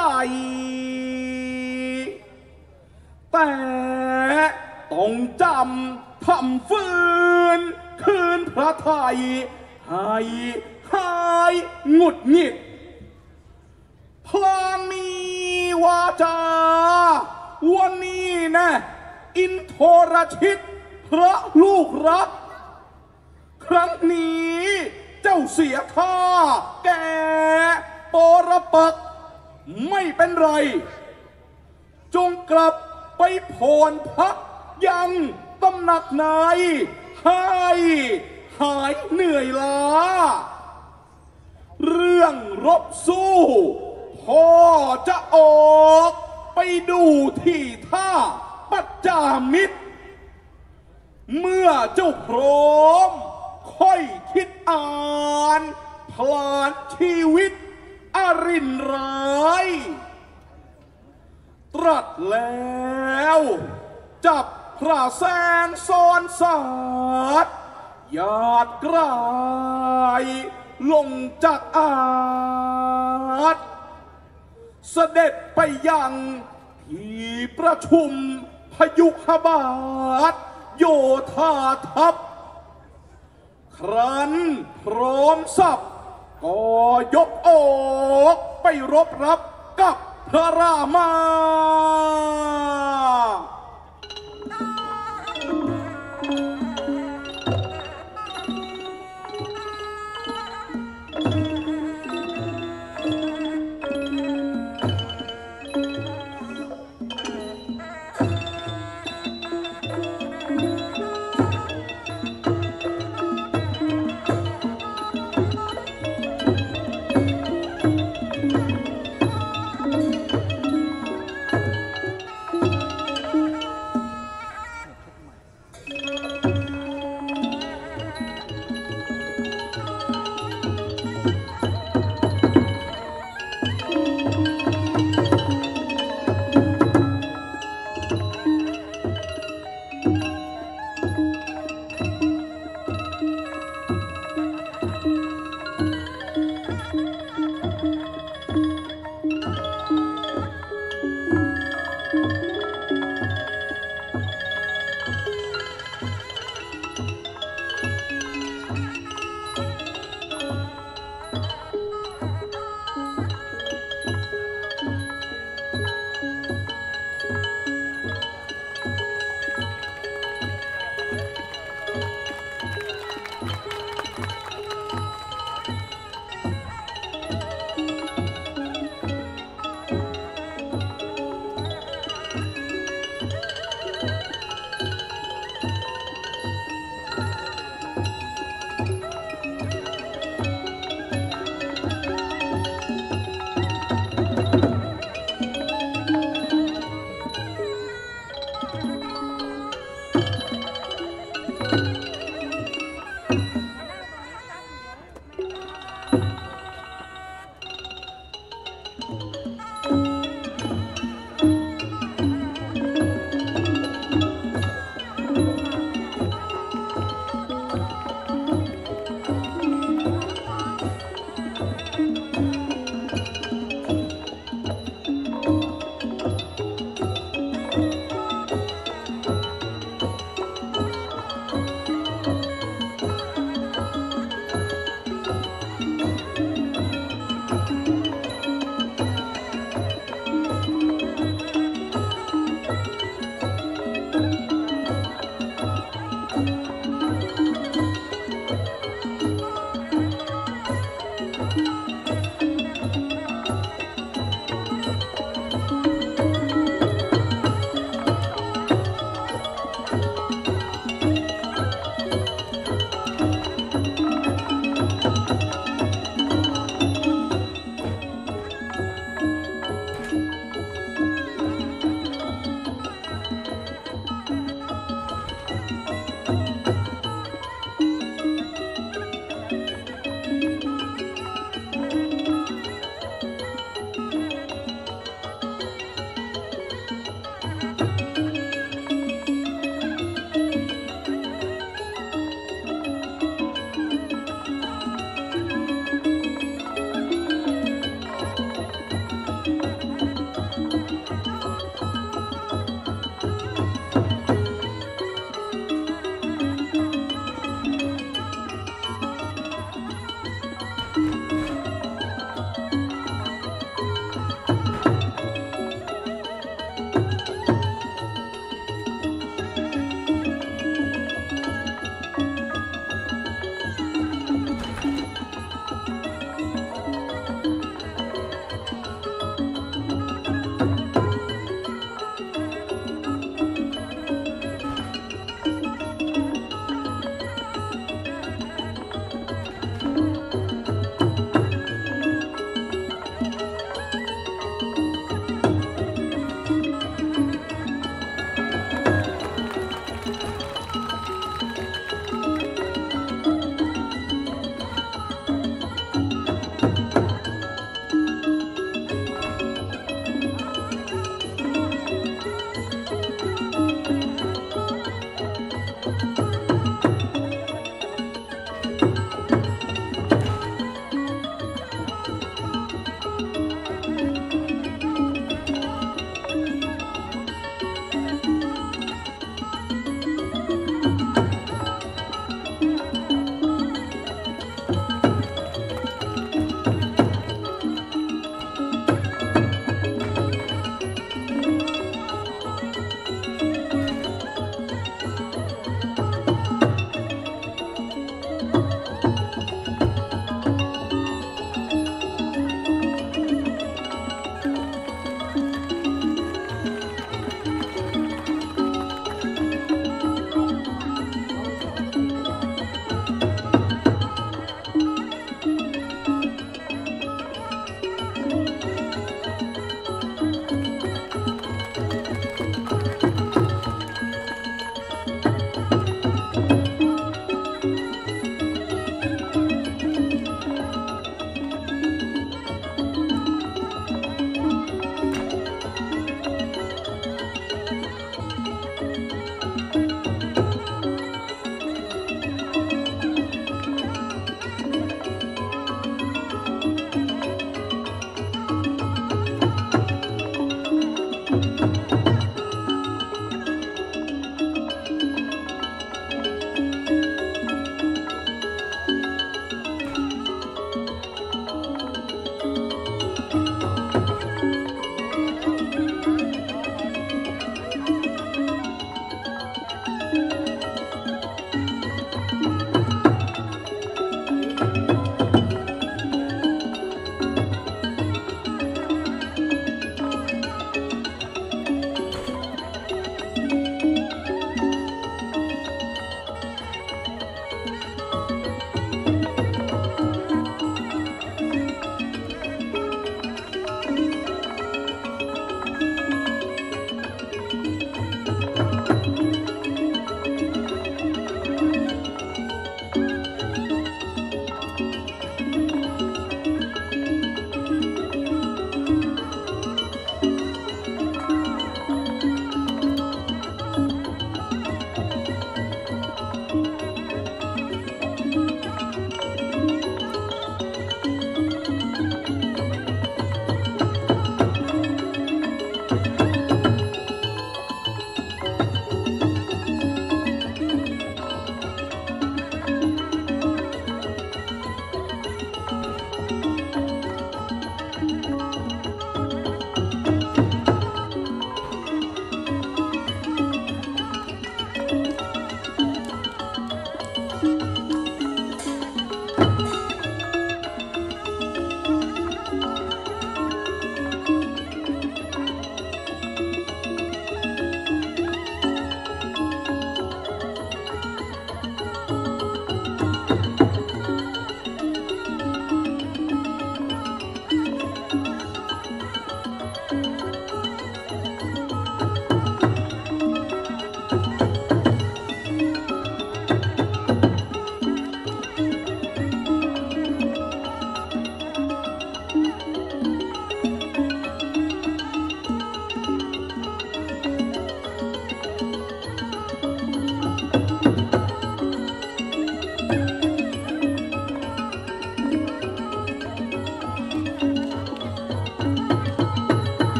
แต่ต้องจำทำฟืนคืนพระไทยให้หายหงุดหงิดพลางมีวาจาวันนี้นะอินโทรชิตพระลูกรักครั้งนี้เจ้าเสียท่าแก่ปรปักษ์ไม่เป็นไรจงกลับไปโผนพักยังตำหนักนายให้หายเหนื่อยล้าเรื่องรบสู้พ่อจะออกไปดูที่ท่าปัจจามิตรเมื่อเจ้าพร้อมค่อยคิดอ่านพลานชีวิตอรินร้ายตรัสแล้วจับพระแสงซ้อนสาดหยาดกรายลงจากอาจเสด็จไปยังที่ประชุมพยุหบาทโยธาทัพครั้นพร้อมสับก็ยกออกไปรบรับกับพระรามา